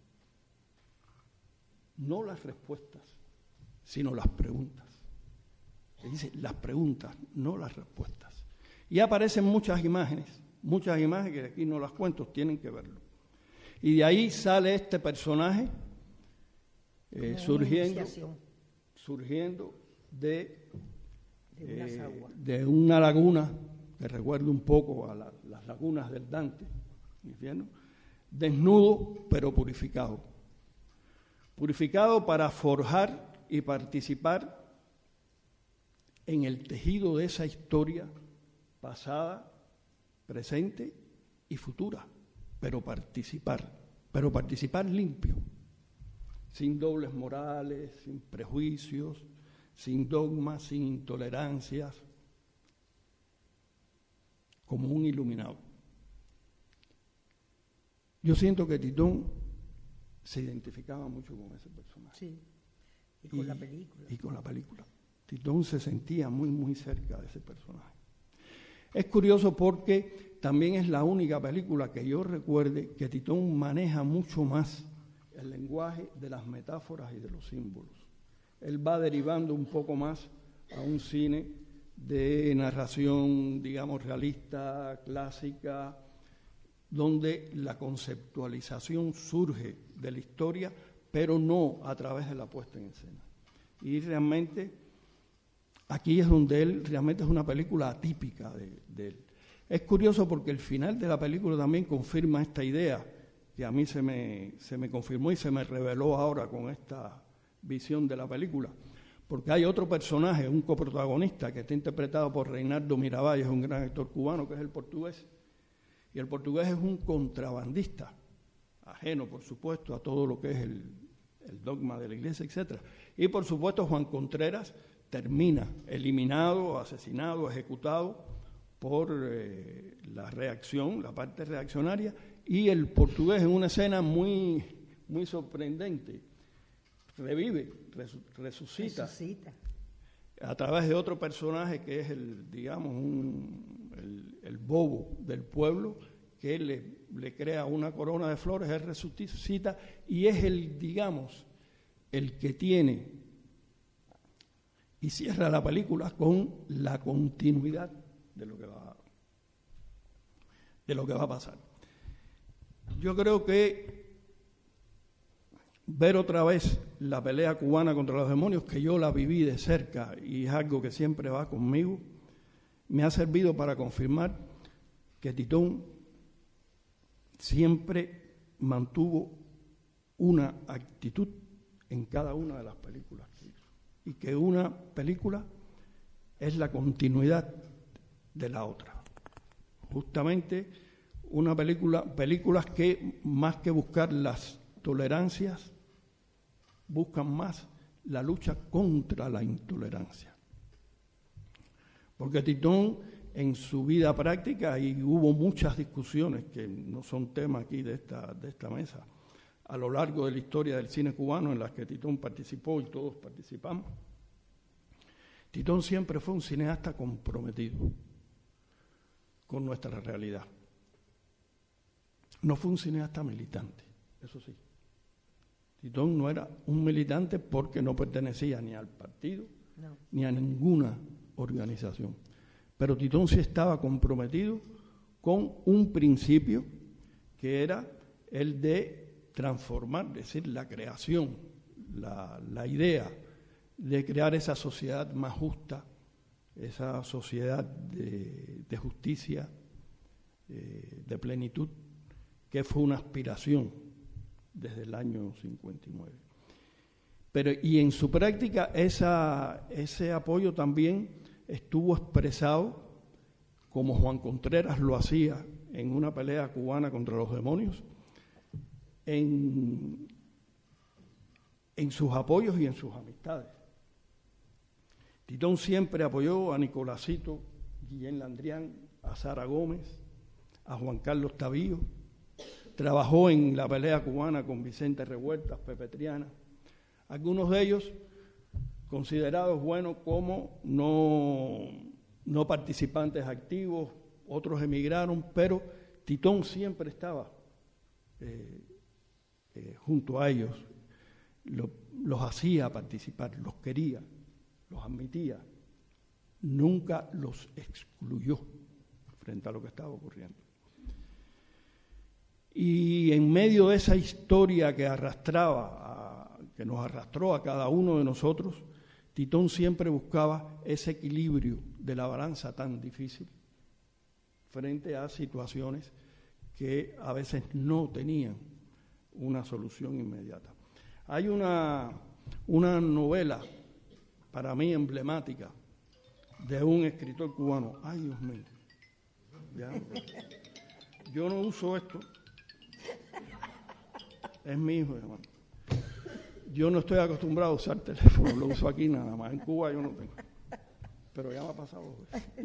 no las respuestas, sino las preguntas. Le dice las preguntas, no las respuestas. Y aparecen muchas imágenes que aquí no las cuento, tienen que verlo. Y de ahí sale este personaje surgiendo de una laguna que recuerda un poco a las lagunas del Dante, ¿entiendes? Desnudo pero purificado para forjar y participar en el tejido de esa historia pasada, presente y futura, pero participar limpio, sin dobles morales, sin prejuicios, sin dogmas, sin intolerancias, como un iluminado. Yo siento que Titón se identificaba mucho con ese personaje. Sí, y con la película. Y con la película. Titón se sentía muy, muy cerca de ese personaje. Es curioso porque también es la única película que yo recuerde que Titón maneja mucho más el lenguaje de las metáforas y de los símbolos. Él va derivando un poco más a un cine de narración, digamos, realista, clásica, donde la conceptualización surge de la historia, pero no a través de la puesta en escena. Y realmente, aquí es donde él realmente es una película atípica de él. Es curioso porque el final de la película también confirma esta idea, que a mí se me confirmó y se me reveló ahora con esta visión de la película. Porque hay otro personaje, un coprotagonista, que está interpretado por Reinaldo Miravalle, es un gran actor cubano, que es el portugués. Y el portugués es un contrabandista, ajeno, por supuesto, a todo lo que es el dogma de la Iglesia, etc. Y, por supuesto, Juan Contreras termina eliminado, asesinado, ejecutado por la reacción, la parte reaccionaria, y el portugués en una escena muy, muy sorprendente revive, resucita a través de otro personaje que es el bobo del pueblo, que le crea una corona de flores, él resucita y es el que tiene y cierra la película con la continuidad de lo que va a pasar. Yo creo que ver otra vez la pelea cubana contra los demonios, que yo la viví de cerca y es algo que siempre va conmigo, me ha servido para confirmar que Titón siempre mantuvo una actitud en cada una de las películas que hizo, y que una película es la continuidad de la otra. Justamente películas que más que buscar las tolerancias, buscan más la lucha contra la intolerancia. Porque Titón en su vida práctica, y hubo muchas discusiones que no son tema aquí de esta mesa, a lo largo de la historia del cine cubano en las que Titón participó y todos participamos, Titón siempre fue un cineasta comprometido con nuestra realidad. No fue un cineasta militante, eso sí. Titón no era un militante porque no pertenecía ni al partido, ni a ninguna organización. Pero Titón sí estaba comprometido con un principio que era el de transformar, es decir, la creación, la idea de crear esa sociedad más justa, esa sociedad de justicia, de plenitud, que fue una aspiración desde el año 59. Y en su práctica ese apoyo también estuvo expresado, como Juan Contreras lo hacía en una pelea cubana contra los demonios, en sus apoyos y en sus amistades. Titón siempre apoyó a Nicolásito Guillén Landrián, a Sara Gómez, a Juan Carlos Tavío. Trabajó en la pelea cubana con Vicente Revueltas, Pepe Triana. Algunos de ellos considerados buenos como no participantes activos, otros emigraron, pero Titón siempre estaba junto a ellos, los hacía participar, los quería, los admitía, nunca los excluyó frente a lo que estaba ocurriendo. Y en medio de esa historia que que nos arrastró a cada uno de nosotros, Titón siempre buscaba ese equilibrio de la balanza tan difícil frente a situaciones que a veces no tenían una solución inmediata. Hay una novela para mí emblemática de un escritor cubano. Ay, Dios mío. Ya. Yo no uso esto. Es mi hijo, hermano. Yo no estoy acostumbrado a usar teléfono, lo uso aquí nada más. En Cuba yo no tengo. Pero ya me ha pasado.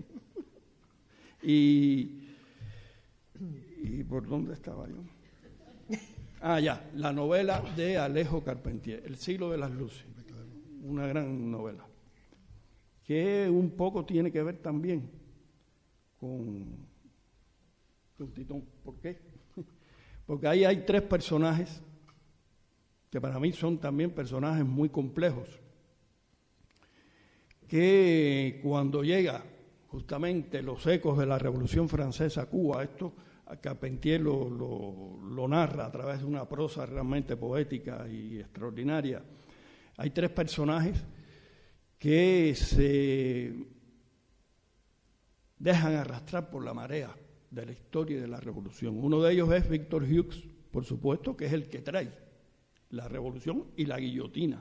¿Y por dónde estaba yo? Ya, la novela de Alejo Carpentier, El siglo de las luces. Una gran novela. Que un poco tiene que ver también con Titón. ¿Por qué? Porque ahí hay tres personajes que para mí son también personajes muy complejos, que cuando llega justamente los ecos de la Revolución Francesa a Cuba, esto Carpentier lo narra a través de una prosa realmente poética y extraordinaria. Hay tres personajes que se dejan arrastrar por la marea de la historia y de la revolución. Uno de ellos es Victor Hughes, por supuesto, que es el que trae la revolución y la guillotina.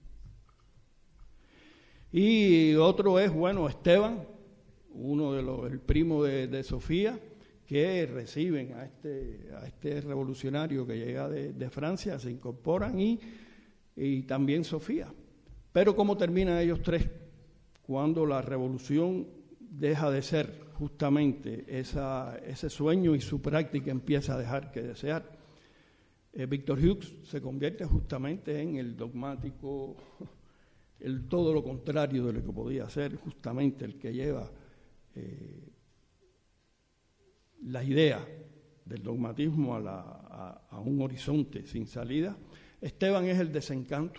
Y otro es, Esteban, el primo de Sofía, que reciben a este revolucionario que llega de Francia, se incorporan y también Sofía. Pero ¿cómo terminan ellos tres? Cuando la revolución deja de ser justamente ese sueño y su práctica empieza a dejar que desear. Victor Hughes se convierte justamente en el dogmático, el todo lo contrario de lo que podía ser, justamente el que lleva la idea del dogmatismo a un horizonte sin salida. Esteban es el desencanto.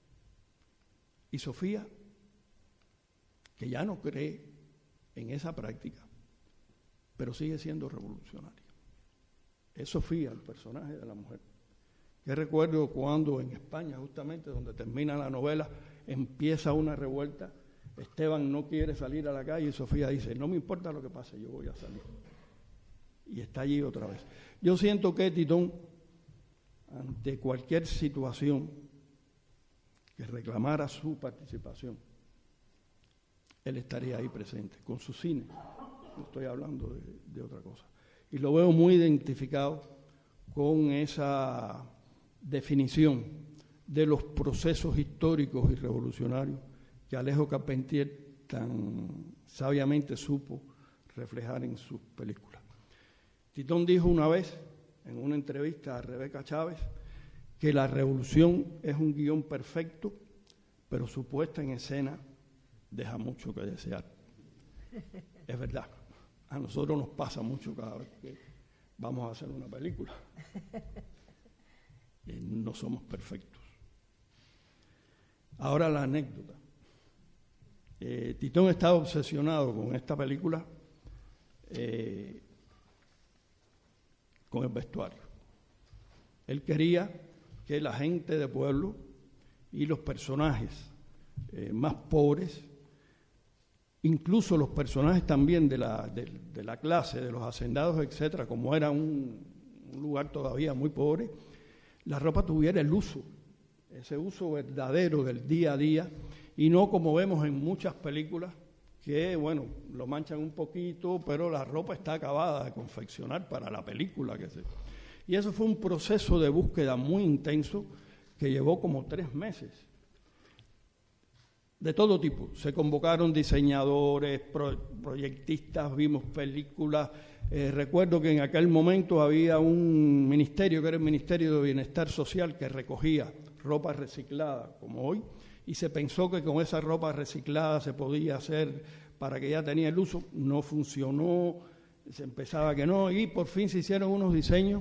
Y Sofía, que ya no cree en esa práctica, pero sigue siendo revolucionaria. Es Sofía, el personaje de la mujer. Yo recuerdo cuando en España, justamente donde termina la novela, empieza una revuelta. Esteban no quiere salir a la calle y Sofía dice, no me importa lo que pase, yo voy a salir. Y está allí otra vez. Yo siento que Titón, ante cualquier situación que reclamara su participación, él estaría ahí presente, con su cine. No estoy hablando de otra cosa. Y lo veo muy identificado con esa definición de los procesos históricos y revolucionarios que Alejo Carpentier tan sabiamente supo reflejar en sus películas. Titón dijo una vez, en una entrevista a Rebeca Chávez, que la revolución es un guión perfecto, pero su puesta en escena deja mucho que desear. Es verdad, a nosotros nos pasa mucho cada vez que vamos a hacer una película. No somos perfectos. Ahora la anécdota. Titón estaba obsesionado con esta película, con el vestuario. Él quería que la gente de pueblo y los personajes más pobres, incluso los personajes también de la clase, de los hacendados, etcétera, como era un lugar todavía muy pobre, la ropa tuviera el uso, ese uso verdadero del día a día, y no como vemos en muchas películas que, lo manchan un poquito, pero la ropa está acabada de confeccionar para la película que se... Y eso fue un proceso de búsqueda muy intenso que llevó como 3 meses. De todo tipo. Se convocaron diseñadores, proyectistas, vimos películas. Recuerdo que en aquel momento había un ministerio, que era el Ministerio de Bienestar Social, que recogía ropa reciclada, como hoy, y se pensó que con esa ropa reciclada se podía hacer para que ya tenía el uso. No funcionó, se empezaba que no, y por fin se hicieron unos diseños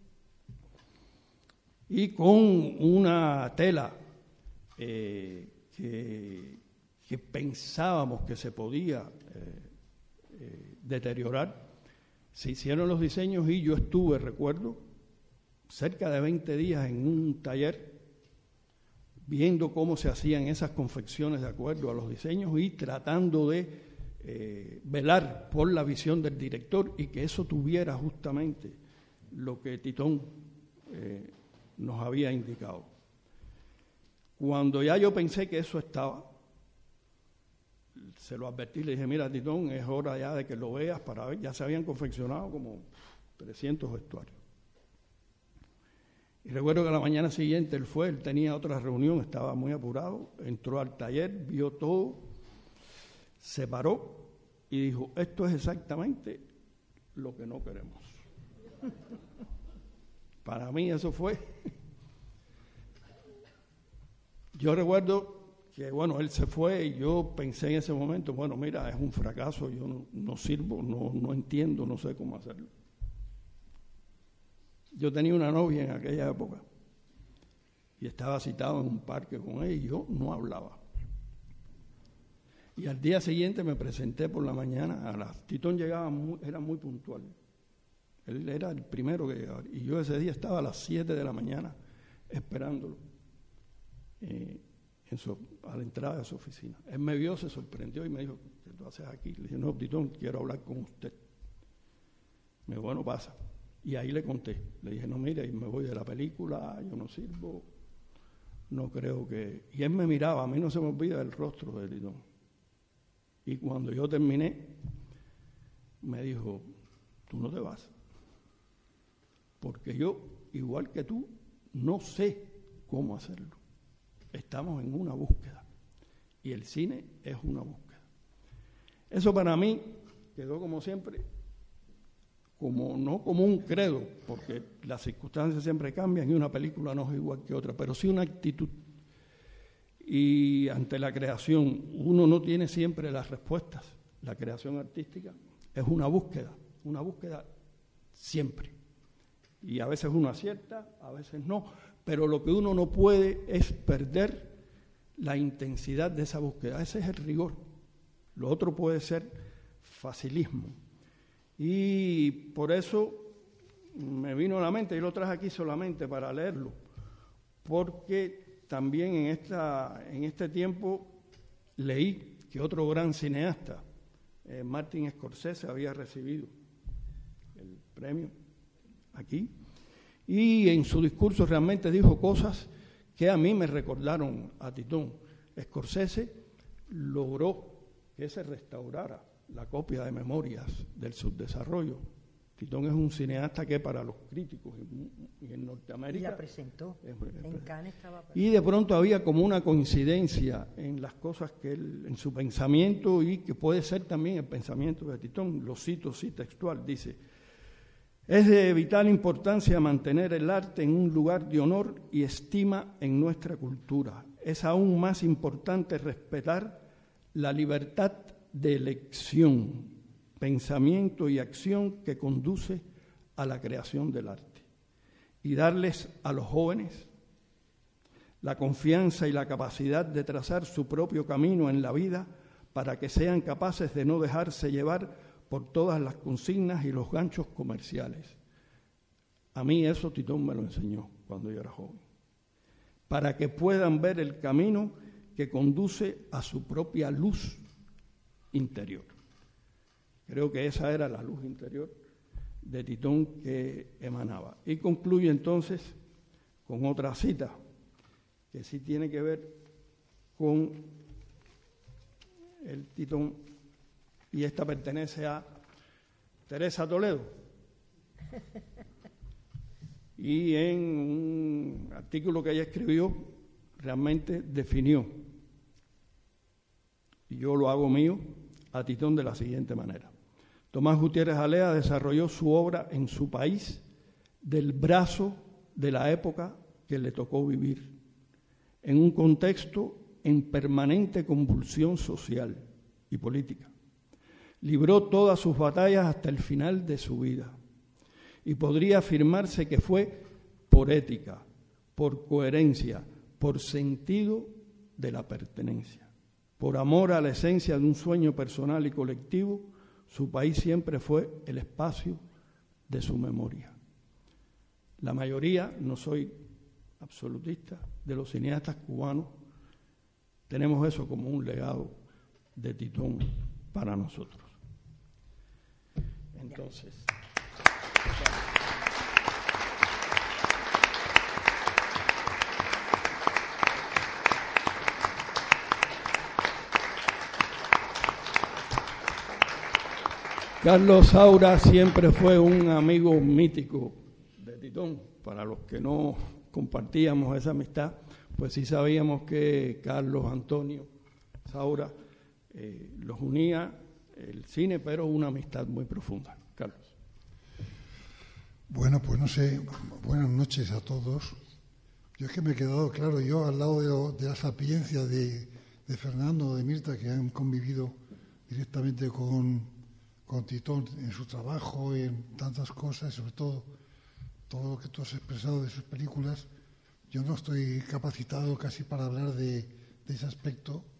y con una tela que pensábamos que se podía deteriorar, se hicieron los diseños y yo estuve, recuerdo, cerca de 20 días en un taller viendo cómo se hacían esas confecciones de acuerdo a los diseños y tratando de velar por la visión del director y que eso tuviera justamente lo que Titón nos había indicado. Cuando ya yo pensé que eso estaba, se lo advertí, le dije, mira Titón, es hora ya de que lo veas para ver, ya se habían confeccionado como 300 vestuarios. Y recuerdo que la mañana siguiente él tenía otra reunión, estaba muy apurado, entró al taller, vio todo, se paró y dijo, esto es exactamente lo que no queremos. Para mí eso fue... Yo recuerdo que, él se fue y yo pensé en ese momento, mira, es un fracaso, yo no sirvo, no entiendo, no sé cómo hacerlo. Yo tenía una novia en aquella época y estaba citado en un parque con ella y yo no hablaba. Y al día siguiente me presenté por la mañana, Titón llegaba, era muy puntual. Él era el primero que llegaba. Y yo ese día estaba a las 7 de la mañana esperándolo a la entrada de su oficina. Él me vio, se sorprendió y me dijo, ¿qué tú haces aquí? Le dije, no, Titón, quiero hablar con usted. Me dijo, bueno, pasa. Y ahí le conté. Le dije, no, mire, me voy de la película, yo no sirvo, no creo que... Y él me miraba, a mí no se me olvida el rostro de Titón. Y cuando yo terminé, me dijo, tú no te vas. Porque yo, igual que tú, no sé cómo hacerlo. Estamos en una búsqueda. Y el cine es una búsqueda. Eso para mí quedó como siempre, no como un credo, porque las circunstancias siempre cambian y una película no es igual que otra, pero sí una actitud. Y ante la creación, uno no tiene siempre las respuestas. La creación artística es una búsqueda siempre. Y a veces uno acierta, a veces no, pero lo que uno no puede es perder la intensidad de esa búsqueda. Ese es el rigor. Lo otro puede ser facilismo. Y por eso me vino a la mente, yo lo traje aquí solamente para leerlo, porque también en este tiempo leí que otro gran cineasta, Martin Scorsese, había recibido el premio aquí, y en su discurso realmente dijo cosas que a mí me recordaron a Titón. Scorsese logró que se restaurara la copia de Memorias del Subdesarrollo. Titón es un cineasta que para los críticos y en Norteamérica... Y la presentó, en Cannes estaba presentado. Y de pronto había como una coincidencia en las cosas que él, en su pensamiento, y que puede ser también el pensamiento de Titón. Lo cito, sí, textual, dice: es de vital importancia mantener el arte en un lugar de honor y estima en nuestra cultura. Es aún más importante respetar la libertad de elección, pensamiento y acción que conduce a la creación del arte, y darles a los jóvenes la confianza y la capacidad de trazar su propio camino en la vida para que sean capaces de no dejarse llevar por todas las consignas y los ganchos comerciales. A mí eso Titón me lo enseñó cuando yo era joven, para que puedan ver el camino que conduce a su propia luz interior. Creo que esa era la luz interior de Titón que emanaba. Y concluye entonces con otra cita que sí tiene que ver con el Titón, y esta pertenece a Teresa Toledo. Y en un artículo que ella escribió, realmente definió, y yo lo hago mío, a Titón de la siguiente manera: Tomás Gutiérrez Alea desarrolló su obra en su país del brazo de la época que le tocó vivir, en un contexto en permanente convulsión social y política. Libró todas sus batallas hasta el final de su vida, y podría afirmarse que fue por ética, por coherencia, por sentido de la pertenencia, por amor a la esencia de un sueño personal y colectivo. Su país siempre fue el espacio de su memoria. La mayoría, no soy absolutista, de los cineastas cubanos tenemos eso como un legado de Titón para nosotros. Entonces, Carlos Saura siempre fue un amigo mítico de Titón. Para los que no compartíamos esa amistad, pues sí sabíamos que Carlos Antonio Saura los unía el cine, pero una amistad muy profunda. Carlos. Bueno, pues no sé, buenas noches a todos. Yo es que me he quedado, claro, yo al lado de la sapiencia de Fernando, de Mirta, que han convivido directamente con Titón en su trabajo, en tantas cosas, sobre todo lo que tú has expresado de sus películas. Yo no estoy capacitado casi para hablar de ese aspecto,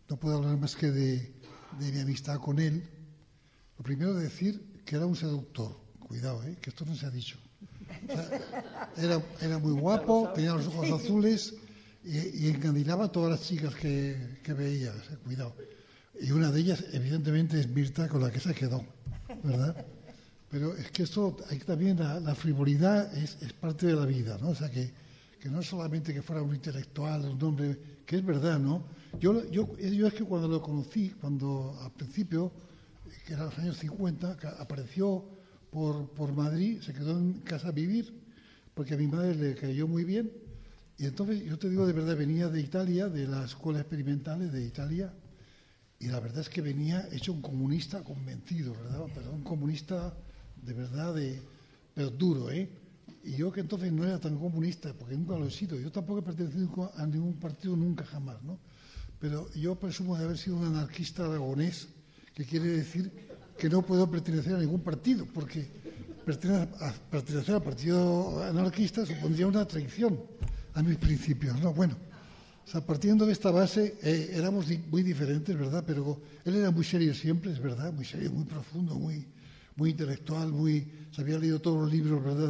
no puedo hablar más que de mi amistad con él. Lo primero es decir que era un seductor. Cuidado, que esto no se ha dicho. O sea, era muy guapo, tenía los ojos azules y encandilaba a todas las chicas que veía. O sea, cuidado. Y una de ellas, evidentemente, es Mirta, con la que se quedó, ¿verdad? Pero es que esto, hay también la frivolidad es parte de la vida, ¿no? O sea, que no es solamente que fuera un intelectual, un hombre, que es verdad, ¿no? Yo es que cuando lo conocí, cuando al principio, que eran los años 50, apareció por Madrid, se quedó en casa a vivir, porque a mi madre le cayó muy bien. Y entonces, yo te digo de verdad, venía de Italia, de las escuelas experimentales de Italia, y la verdad es que venía hecho un comunista convencido, ¿verdad? Pero un comunista de verdad, pero duro, ¿eh? Y yo que entonces no era tan comunista, porque nunca lo he sido. Yo tampoco he pertenecido a ningún partido nunca jamás, ¿no? Pero yo presumo de haber sido un anarquista aragonés, que quiere decir que no puedo pertenecer a ningún partido, porque pertenecer al partido anarquista supondría una traición a mis principios, ¿no? Bueno, o sea, partiendo de esta base, éramos muy diferentes, ¿verdad? Pero él era muy serio siempre, es verdad, muy serio, muy profundo, muy intelectual, se había leído todos los libros, ¿verdad?,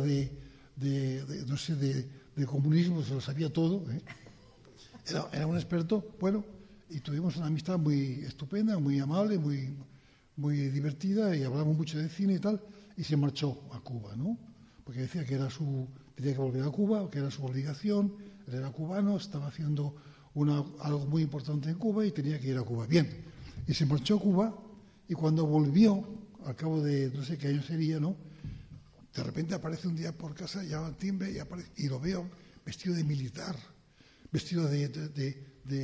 de comunismo, se lo sabía todo, ¿eh? Era un experto, bueno, y tuvimos una amistad muy estupenda, muy amable, muy divertida, y hablamos mucho de cine y tal, y se marchó a Cuba, ¿no? Porque decía que tenía que volver a Cuba, que era su obligación, él era cubano, estaba haciendo algo muy importante en Cuba y tenía que ir a Cuba. Bien, y se marchó a Cuba, y cuando volvió, al cabo de no sé qué año sería, ¿no? De repente aparece un día por casa, llama al timbre y lo veo vestido de militar, vestido de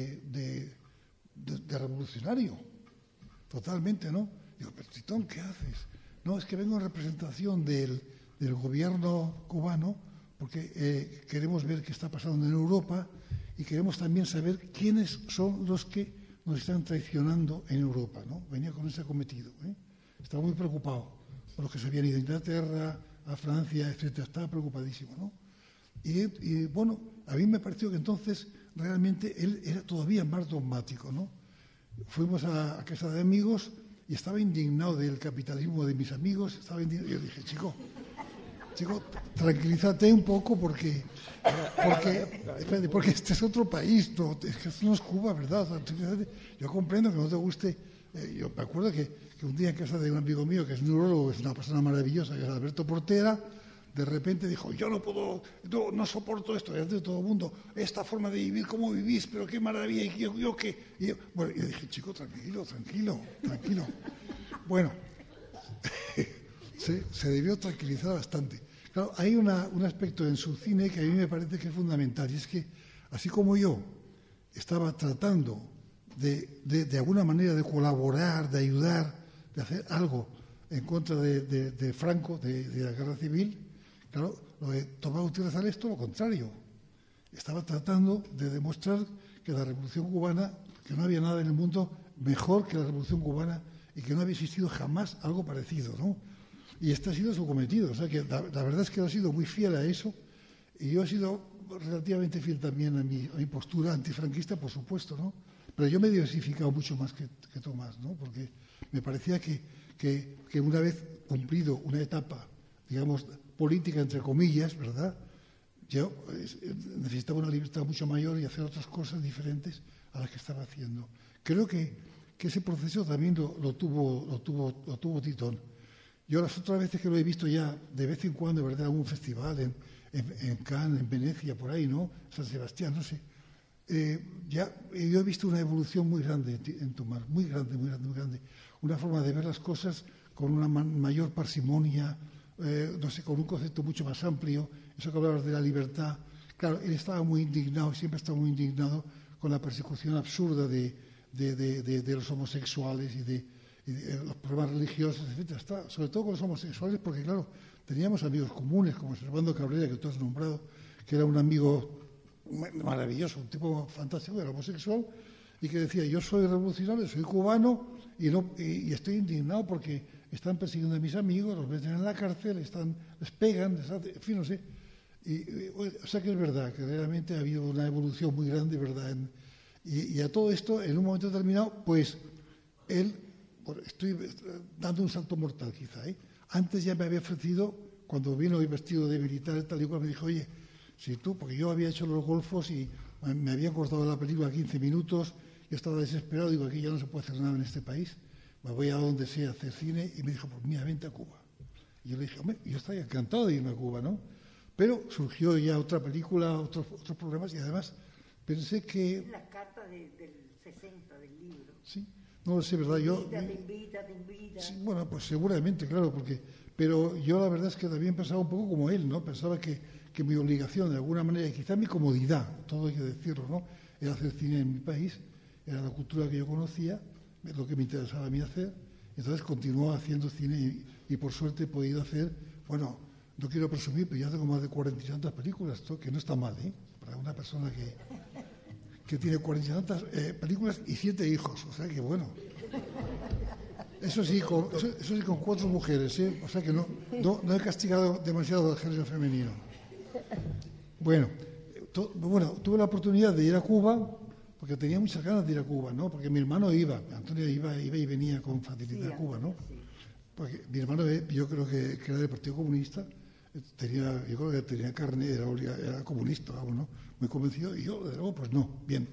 revolucionario, totalmente, ¿no? Digo, pero Titón, ¿qué haces? No, es que vengo en representación del gobierno cubano porque queremos ver qué está pasando en Europa y queremos también saber quiénes son los que nos están traicionando en Europa, ¿no? Venía con ese cometido, ¿eh? Estaba muy preocupado por los que se habían ido a Inglaterra, a Francia, etcétera. Estaba preocupadísimo, ¿no? Y bueno, a mí me pareció que entonces realmente él era todavía más dogmático, ¿no? Fuimos a casa de amigos y estaba indignado del capitalismo de mis amigos. Yo dije, chico, tranquilízate un poco porque este es otro país, ¿no? Es que esto no es Cuba, ¿verdad? Yo comprendo que no te guste. Yo me acuerdo que un día en casa de un amigo mío, que es neurólogo, es una persona maravillosa, que es Alberto Portera, de repente dijo, yo no soporto esto, es de todo el mundo, esta forma de vivir, cómo vivís, pero qué maravilla, y yo qué. Bueno, yo dije, chico, tranquilo. Bueno, se debió tranquilizar bastante. Claro, hay un aspecto en su cine que a mí me parece que es fundamental, y es que, así como yo estaba tratando de alguna manera de colaborar, de ayudar, de hacer algo en contra de Franco, de la guerra civil, claro, lo de Tomás Gutiérrez Álvarez, todo lo contrario. Estaba tratando de demostrar que la Revolución Cubana, que no había nada en el mundo mejor que la Revolución Cubana y que no había existido jamás algo parecido, ¿no? Y este ha sido su cometido. O sea que la verdad es que he sido muy fiel a eso, y yo he sido relativamente fiel también a mi postura antifranquista, por supuesto, ¿no? Pero yo me he diversificado mucho más que Tomás, ¿no? Porque me parecía que una vez cumplido una etapa, digamos, política, entre comillas, ¿verdad?, yo necesitaba una libertad mucho mayor y hacer otras cosas diferentes a las que estaba haciendo. Creo que ese proceso también lo tuvo Titón. Yo las otras veces que lo he visto ya, de vez en cuando, ¿verdad?, algún festival en Cannes, en Venecia, por ahí, ¿no?, San Sebastián, no sé. Yo he visto una evolución muy grande en Tomás, muy grande. Una forma de ver las cosas con una mayor parsimonia, no sé, con un concepto mucho más amplio. Eso que hablabas de la libertad. Claro, él estaba muy indignado, siempre estaba muy indignado con la persecución absurda de los homosexuales y de los problemas religiosos, etc. Sobre todo con los homosexuales, porque, claro, teníamos amigos comunes, como Servando Cabrera, que tú has nombrado, que era un amigo maravilloso, un tipo fantástico, era homosexual, y que decía, yo soy revolucionario, soy cubano, y estoy indignado porque están persiguiendo a mis amigos, los meten en la cárcel, les pegan, en fin, no sé. O sea que es verdad, que realmente ha habido una evolución muy grande, ¿verdad?, Y a todo esto, en un momento determinado, pues él, estoy dando un salto mortal quizá, antes ya me había ofrecido, cuando vino vestido de militar tal y cual, me dijo, oye, si tú, porque yo había hecho Los Golfos y me habían cortado la película 15 minutos, yo estaba desesperado, digo, aquí ya no se puede hacer nada en este país, me voy a donde sea a hacer cine, y me dijo, pues mira, vente a Cuba. Y yo le dije, hombre, yo estaría encantado de irme a Cuba, ¿no? Pero surgió ya otra película, otros problemas, y además pensé que... La carta del 60 del libro. Sí, no lo sé, ¿verdad? Te invita. Sí, bueno, pues seguramente, claro, pero yo la verdad es que también pensaba un poco como él, ¿no? Pensaba que mi obligación, de alguna manera, y quizá mi comodidad, todo hay que decirlo, ¿no? Era hacer cine en mi país, era la cultura que yo conocía, es lo que me interesaba a mí hacer, entonces continuó haciendo cine y por suerte he podido hacer, bueno, no quiero presumir, pero ya tengo más de 40 y tantas películas, que no está mal, para una persona que tiene 40 y tantas películas y 7 hijos, o sea que bueno. Eso sí, con 4 mujeres, o sea que no he castigado demasiado al género femenino. Bueno, tuve la oportunidad de ir a Cuba, porque tenía muchas ganas de ir a Cuba, ¿no? Porque mi hermano iba, Antonio iba y venía con facilidad a Cuba, ¿no? Porque mi hermano, yo creo que era del Partido Comunista, yo creo que tenía carne, era comunista, vamos, ¿no? Muy convencido, y yo, de luego, pues no, bien.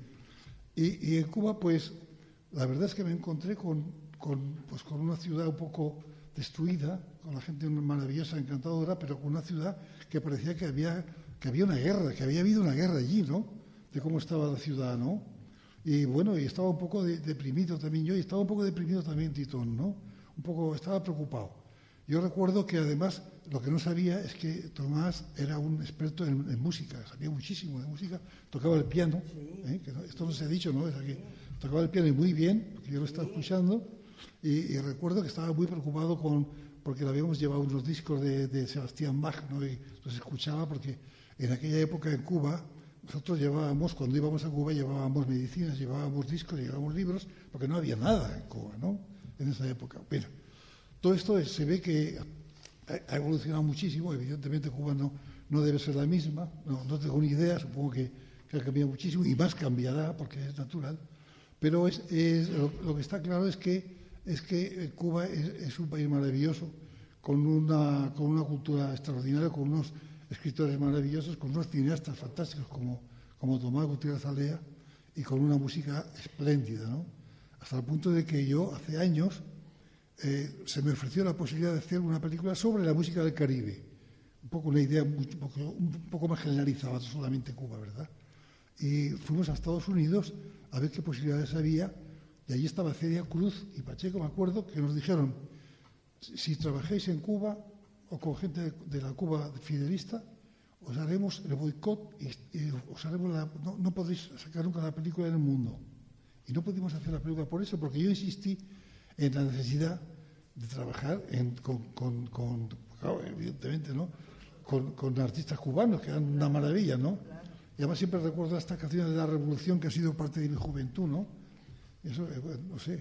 Y en Cuba, pues, la verdad es que me encontré con una ciudad un poco destruida, con la gente maravillosa, encantadora, pero con una ciudad que parecía que había una guerra, que había habido una guerra allí, ¿no? De cómo estaba la ciudad, ¿no? Y bueno, y estaba un poco deprimido también yo, y estaba un poco deprimido también Titón, ¿no? Estaba preocupado. Yo recuerdo que además lo que no sabía es que Tomás era un experto en música, sabía muchísimo de música, tocaba el piano, esto no se ha dicho, ¿no? Es aquí, tocaba el piano y muy bien, porque yo lo estaba escuchando, y recuerdo que estaba muy preocupado porque le habíamos llevado unos discos de Sebastián Bach, ¿no? Y los escuchaba porque en aquella época en Cuba nosotros cuando íbamos a Cuba llevábamos medicinas, llevábamos discos, llevábamos libros, porque no había nada en Cuba, ¿no? En esa época. Bueno, todo esto se ve que ha evolucionado muchísimo, evidentemente Cuba no debe ser la misma, no tengo ni idea, supongo que ha cambiado muchísimo y más cambiará porque es natural, pero lo que está claro es que Cuba es un país maravilloso, con una cultura extraordinaria, con unos escritores maravillosos, con unos cineastas fantásticos como Tomás Gutiérrez Alea y con una música espléndida, ¿no? Hasta el punto de que yo hace años se me ofreció la posibilidad de hacer una película sobre la música del Caribe, un poco una idea un poco más generalizada, solamente Cuba, ¿verdad? Y fuimos a Estados Unidos a ver qué posibilidades había, y allí estaba Celia Cruz y Pacheco, me acuerdo, que nos dijeron, si trabajáis en Cuba o con gente de la Cuba fidelista, os haremos el boicot y os haremos no podréis sacar nunca la película en el mundo. Y no pudimos hacer la película por eso, porque yo insistí en la necesidad de trabajar claro, evidentemente, ¿no? Con artistas cubanos, que eran una maravilla, ¿no? Y además siempre recuerdo esta canción de la Revolución que ha sido parte de mi juventud, ¿no? Eso, no sé,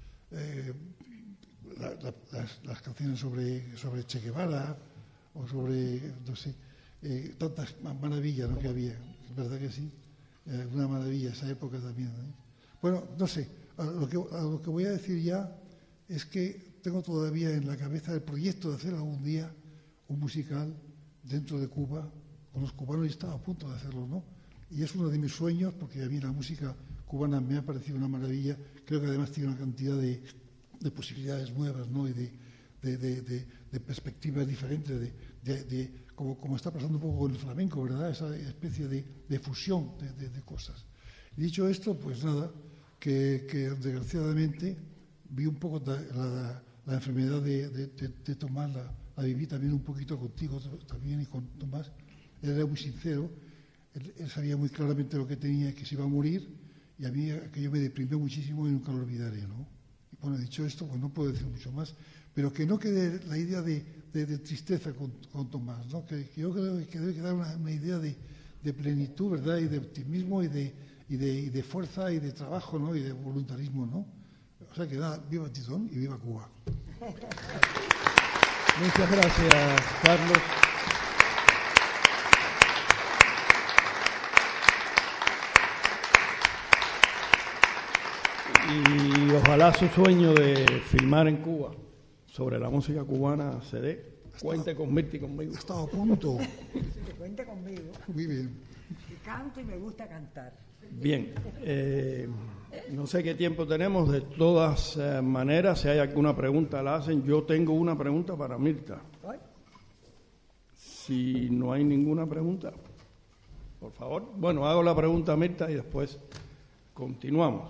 las canciones sobre Che Guevara o sobre, no sé, tantas maravillas, ¿no? Que había. Es verdad que sí, una maravilla esa época también, ¿no? Bueno, no sé, a lo que voy a decir ya es que tengo todavía en la cabeza el proyecto de hacer algún día un musical dentro de Cuba, con los cubanos, y estaba a punto de hacerlo, ¿no? Y es uno de mis sueños, porque a mí la música cubana me ha parecido una maravilla. Creo que además tiene una cantidad de posibilidades nuevas, ¿no? Y de perspectivas diferentes, como está pasando un poco con el flamenco, ¿verdad? Esa especie de fusión de cosas. Dicho esto, pues nada, que desgraciadamente vi un poco la enfermedad de Tomás, la viví también un poquito contigo también y con Tomás. Él era muy sincero, él sabía muy claramente lo que tenía, que se iba a morir, y a mí aquello me deprimió muchísimo y nunca lo olvidaré, ¿no? Y bueno, dicho esto, pues no puedo decir mucho más, pero que no quede la idea de tristeza con Tomás, ¿no? Que yo creo que debe quedar una idea de plenitud, ¿verdad? Y de optimismo y de fuerza y de trabajo, ¿no? Y de voluntarismo, ¿no? O sea que nada, viva Titón y viva Cuba. Muchas gracias, Carlos. ojalá su sueño de filmar en Cuba sobre la música cubana se dé. Cuente con Mirta y conmigo. Ha estado a punto. Cuente conmigo. Muy bien. Que canto y me gusta cantar. Bien, no sé qué tiempo tenemos. De todas maneras, si hay alguna pregunta la hacen. Yo tengo una pregunta para Mirta. ¿Ay? Si no hay ninguna pregunta, por favor. Bueno, hago la pregunta a Mirta y después continuamos.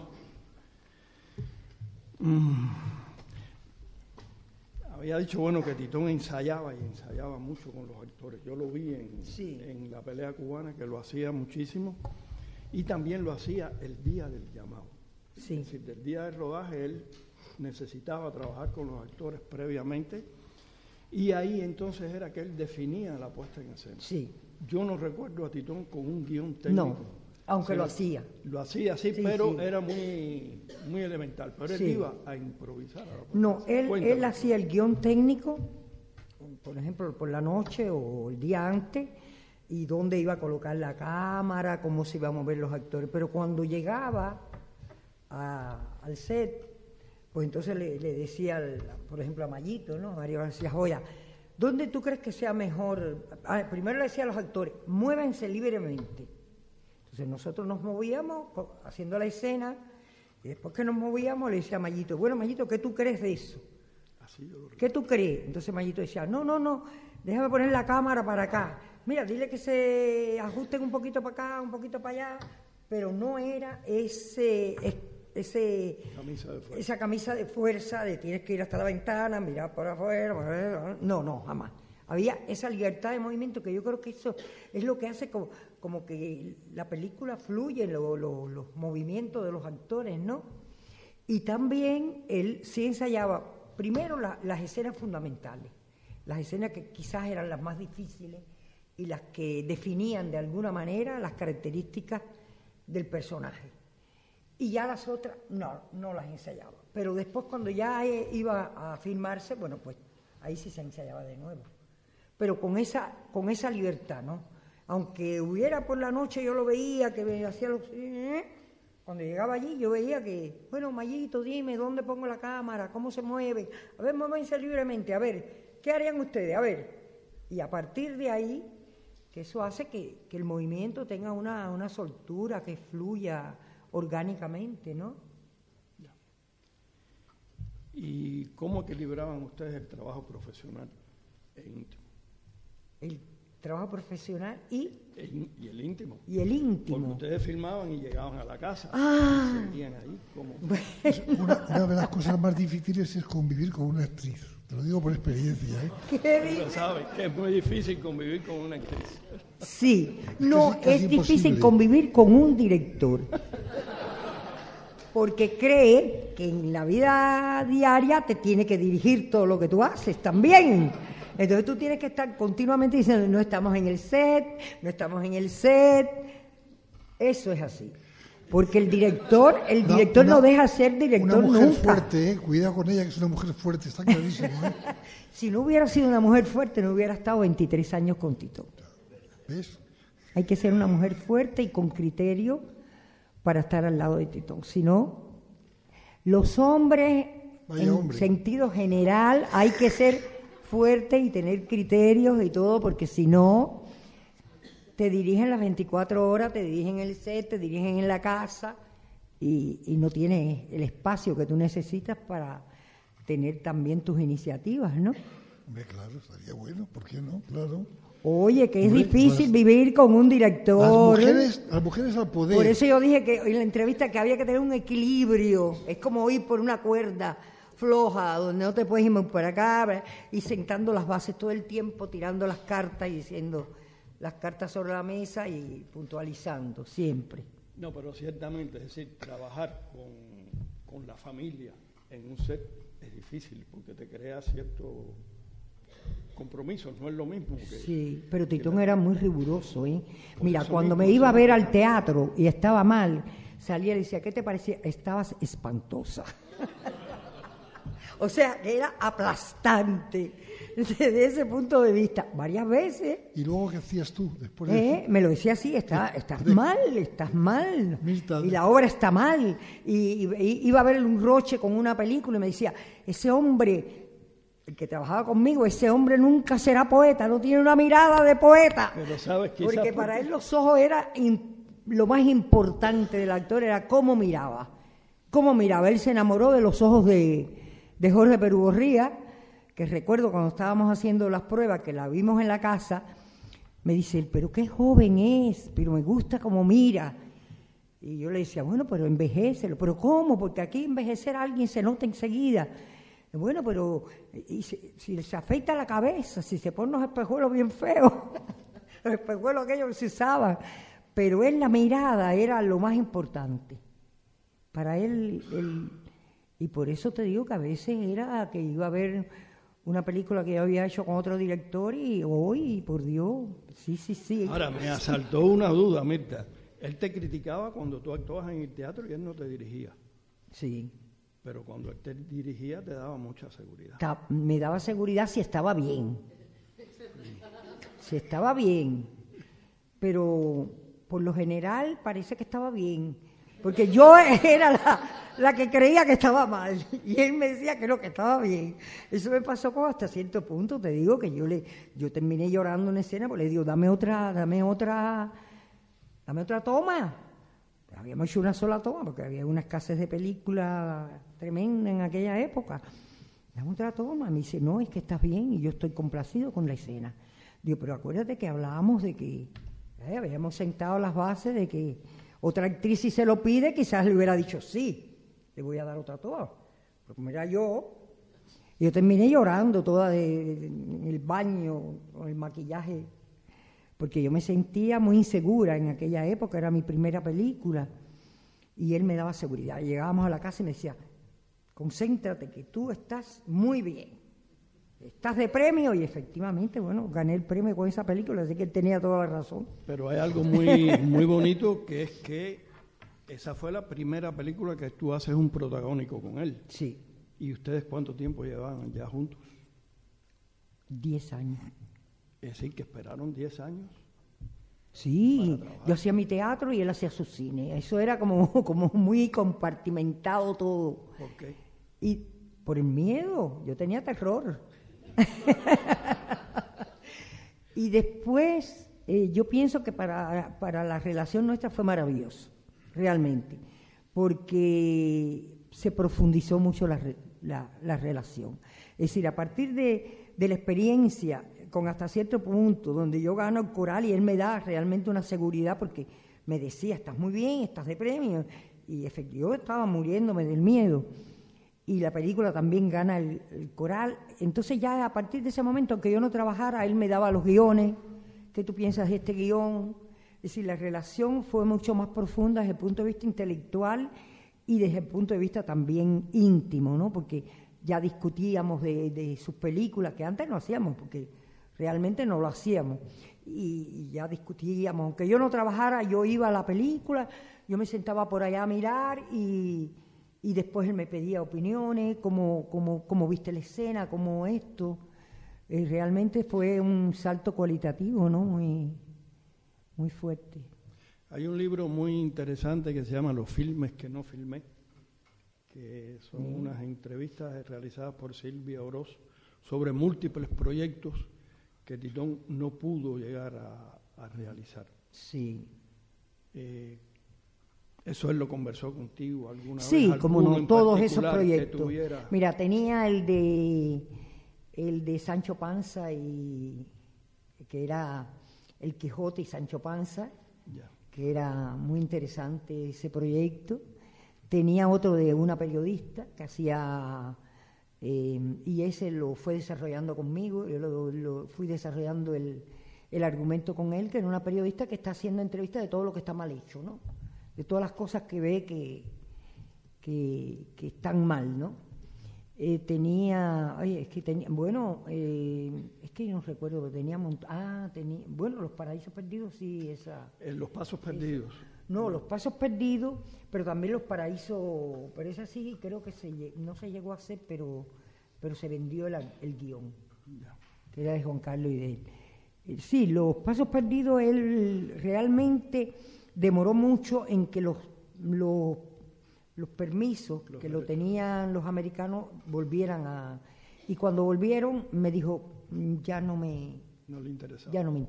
Había dicho, bueno, que Titón ensayaba mucho con los actores. Yo lo vi en la pelea cubana, que lo hacía muchísimo, y también lo hacía el día del llamado. Sí. Es decir, del día del rodaje, él necesitaba trabajar con los actores previamente, y ahí entonces era que él definía la puesta en escena. Sí. Yo no recuerdo a Titón con un guión técnico. No. Aunque lo hacía. Lo hacía, sí, Sí, pero sí. era muy elemental. Pero Sí. él iba a improvisar. No, él Cuéntame. hacía el guión técnico, por ejemplo, por la noche o el día antes, y dónde iba a colocar la cámara, cómo se iban a mover los actores. Pero cuando llegaba al set, pues entonces le decía, por ejemplo, a Mayito, ¿no? Mario García Joya, ¿dónde tú crees que sea mejor? Primero le decía a los actores, muévanse libremente. Entonces nosotros nos movíamos haciendo la escena, y después que nos movíamos le decía a Mayito, bueno, Mayito, ¿qué tú crees de eso? Así yo lo recuerdo. ¿Qué tú crees? Entonces Mayito decía, no, déjame poner la cámara para acá. Mira, dile que se ajusten un poquito para acá, un poquito para allá, pero no era esa camisa de fuerza de tienes que ir hasta la ventana, mirar por afuera, no, jamás. Había esa libertad de movimiento que yo creo que eso es lo que hace como que la película fluye, los movimientos de los actores, ¿no? Y también él sí ensayaba primero las escenas fundamentales, las escenas que quizás eran las más difíciles y las que definían de alguna manera las características del personaje. Y ya las otras no las ensayaba. Pero después cuando ya iba a filmarse, bueno, pues ahí sí se ensayaba de nuevo. Pero con esa libertad, ¿no? Aunque hubiera por la noche, yo lo veía, que me hacía cuando llegaba allí, yo veía que, bueno, Mayito, dime, ¿dónde pongo la cámara? ¿Cómo se mueve? A ver, muévanse libremente, a ver, ¿qué harían ustedes? A ver. Y a partir de ahí, que eso hace que el movimiento tenga una soltura, que fluya orgánicamente, ¿no? ¿Y cómo equilibraban ustedes el trabajo profesional e íntimo? El trabajo profesional y el íntimo. Y el íntimo. Porque ustedes filmaban y llegaban a la casa. Ah. Y seguían ahí como... Una de las cosas más difíciles es convivir con una actriz. Te lo digo por experiencia, ¿eh? Usted sabe que es muy difícil convivir con una actriz. Sí, no, casi es difícil imposible. convivir con un director. Porque cree que en la vida diaria te tiene que dirigir todo lo que tú haces también. Entonces tú tienes que estar continuamente diciendo, no estamos en el set, no estamos en el set. Eso es así. Porque el director no deja ser director una mujer nunca. fuerte, cuidado con ella, que es una mujer fuerte, está clarísimo, ¿eh? Si no hubiera sido una mujer fuerte, no hubiera estado 23 años con Tito. ¿Ves? Hay que ser una mujer fuerte y con criterio para estar al lado de Titón. Si no, los hombres, sentido general, hay que ser fuerte y tener criterios y todo, porque si no, te dirigen las 24 horas, te dirigen el set, te dirigen en la casa y no tienes el espacio que tú necesitas para tener también tus iniciativas, ¿no? Hombre, claro, estaría bueno, ¿por qué no? Claro. Oye, que es Hombre, difícil vivir con un director. Las mujeres al poder. Por eso yo dije que en la entrevista que había que tener un equilibrio. Es como ir por una cuerda floja, donde no te puedes ir muy por acá, y sentando las bases todo el tiempo, tirando las cartas y diciendo las cartas sobre la mesa y puntualizando, siempre. No, pero ciertamente, es decir, trabajar con la familia en un set es difícil, porque te crea cierto compromiso, no es lo mismo que... Sí, pero Titón era muy riguroso, ¿eh? Mira, cuando me iba a ver al teatro y estaba mal, salía y decía, ¿qué te parecía? Estabas espantosa. O sea, que era aplastante desde ese punto de vista. Varias veces. ¿Y luego qué hacías tú después de Me lo decía así, estás mal. Mirta, Y la obra está mal. Y iba a ver un roche con una película y me decía, ese hombre, el que trabajaba conmigo, ese hombre nunca será poeta, no tiene una mirada de poeta. Pero sabes, quizás Porque para él los ojos era lo más importante del actor, era cómo miraba. Cómo miraba. Él se enamoró de los ojos de Jorge Perugorría, que recuerdo cuando estábamos haciendo las pruebas, que la vimos en la casa, me dice, pero qué joven es, pero me gusta cómo mira. Y yo le decía, bueno, pero envejécelo. ¿Pero cómo? Porque aquí envejecer a alguien se nota enseguida. Bueno, pero si se afeita la cabeza, si se pone unos espejuelos bien feos, los espejuelos aquellos que se usaban, pero en la mirada era lo más importante. Para él, y por eso te digo que a veces era que iba a ver una película que yo había hecho con otro director y hoy, por Dios, sí. Ahora, me asaltó una duda, Mirta. Él te criticaba cuando tú actuabas en el teatro y él no te dirigía. Sí. Pero cuando él te dirigía te daba mucha seguridad. Me daba seguridad si estaba bien. Si estaba bien. Pero por lo general parece que estaba bien. Porque yo era la que creía que estaba mal. Y él me decía que no, que estaba bien. Eso me pasó como hasta cierto punto. Te digo que yo terminé llorando en escena porque le digo, dame otra toma. Habíamos hecho una sola toma porque había una escasez de película tremenda en aquella época. Dame otra toma. Me dice, no, es que estás bien y yo estoy complacido con la escena. Digo, pero acuérdate que hablábamos de que habíamos sentado las bases de que otra actriz, si se lo pide, quizás le hubiera dicho sí, le voy a dar otra toma. Pero como era yo terminé llorando toda en el baño, con el maquillaje, porque yo me sentía muy insegura en aquella época, era mi primera película, y él me daba seguridad. Llegábamos a la casa y me decía, concéntrate, que tú estás muy bien, estás de premio, y efectivamente, bueno, gané el premio con esa película, así que él tenía toda la razón. Pero hay algo muy bonito, que es que esa fue la primera película que tú haces un protagónico con él. Sí. ¿Y ustedes cuánto tiempo llevaban ya juntos? 10 años. Es decir, que esperaron 10 años. Sí, yo hacía mi teatro y él hacía su cine. Eso era como muy compartimentado todo. ¿Por qué? Y por el miedo, yo tenía terror. Y después, yo pienso que para la relación nuestra fue maravilloso, realmente, porque se profundizó mucho la relación. Es decir, a partir de la experiencia, con hasta cierto punto, donde yo gano el coral y él me da realmente una seguridad, porque me decía, estás muy bien, estás de premio, y efectivamente yo estaba muriéndome del miedo. Y la película también gana el coral. Entonces ya a partir de ese momento, aunque yo no trabajara, él me daba los guiones. ¿Qué tú piensas de este guión? Es decir, la relación fue mucho más profunda desde el punto de vista intelectual y desde el punto de vista también íntimo, ¿no? Porque ya discutíamos de sus películas, que antes no hacíamos, porque realmente no lo hacíamos. Y ya discutíamos. Aunque yo no trabajara, yo iba a la película, yo me sentaba por allá a mirar y después él me pedía opiniones, cómo viste la escena, cómo esto. Realmente fue un salto cualitativo, ¿no? Muy fuerte. Hay un libro muy interesante que se llama Los filmes que no filmé, que son unas entrevistas realizadas por Silvia Oroz sobre múltiples proyectos que Titón no pudo llegar a realizar. Sí. ¿Eso él lo conversó contigo alguna vez? Sí, como no, todos esos proyectos. Mira, tenía el de Sancho Panza, y que era El Quijote y Sancho Panza, que era muy interesante ese proyecto. Tenía otro de una periodista que hacía, y ese lo fue desarrollando conmigo, yo lo fui desarrollando el argumento con él, que era una periodista que está haciendo entrevistas de todo lo que está mal hecho, ¿no? De todas las cosas que ve que están mal, ¿no? Es que yo no recuerdo, pero bueno, Los Paraísos Perdidos, sí, esa. Los Pasos Perdidos. No, Los Pasos Perdidos, pero también Los Paraísos, pero esa sí creo que no se llegó a hacer, pero pero se vendió el guión, Ya. que era de Juan Carlos y de él. Sí, Los Pasos Perdidos, él realmente demoró mucho en que los permisos que lo tenían los americanos volvieran a... Y cuando volvieron me dijo, ya no le interesa.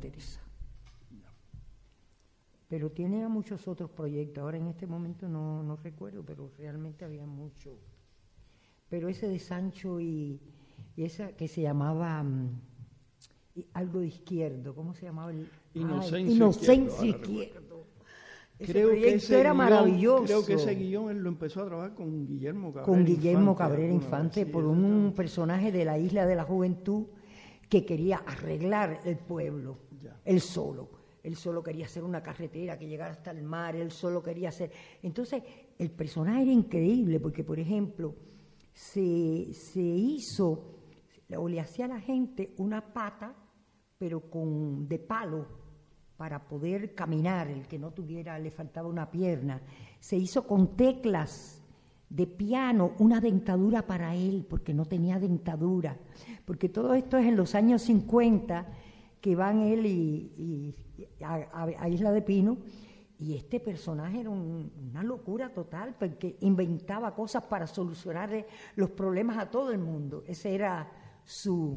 Pero tiene muchos otros proyectos. Ahora en este momento no recuerdo, pero realmente había mucho. Pero ese de Sancho y esa que se llamaba algo de izquierdo, ¿cómo se llamaba? Inocencia Izquierdo. Creo que ese era maravilloso. Creo que ese guión él lo empezó a trabajar con Guillermo Cabrera Con Guillermo Infante, Cabrera Infante, sí, por un personaje de la Isla de la Juventud que quería arreglar el pueblo, Ya. él solo. Él solo quería hacer una carretera que llegara hasta el mar, él solo quería hacer... Entonces, el personaje era increíble porque, por ejemplo, se hizo, o le hacía a la gente una pata, pero de palo, para poder caminar, el que no tuviera, le faltaba una pierna. Se hizo con teclas de piano, una dentadura para él, porque no tenía dentadura. Porque todo esto es en los años 50, que van él a Isla de Pino, y este personaje era una locura total, porque inventaba cosas para solucionar los problemas a todo el mundo. Ese era su...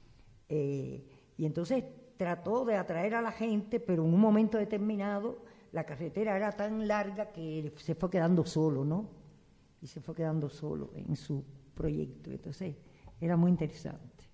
y entonces trató de atraer a la gente, pero en un momento determinado la carretera era tan larga que se fue quedando solo, ¿no? Y se fue quedando solo en su proyecto. Entonces era muy interesante.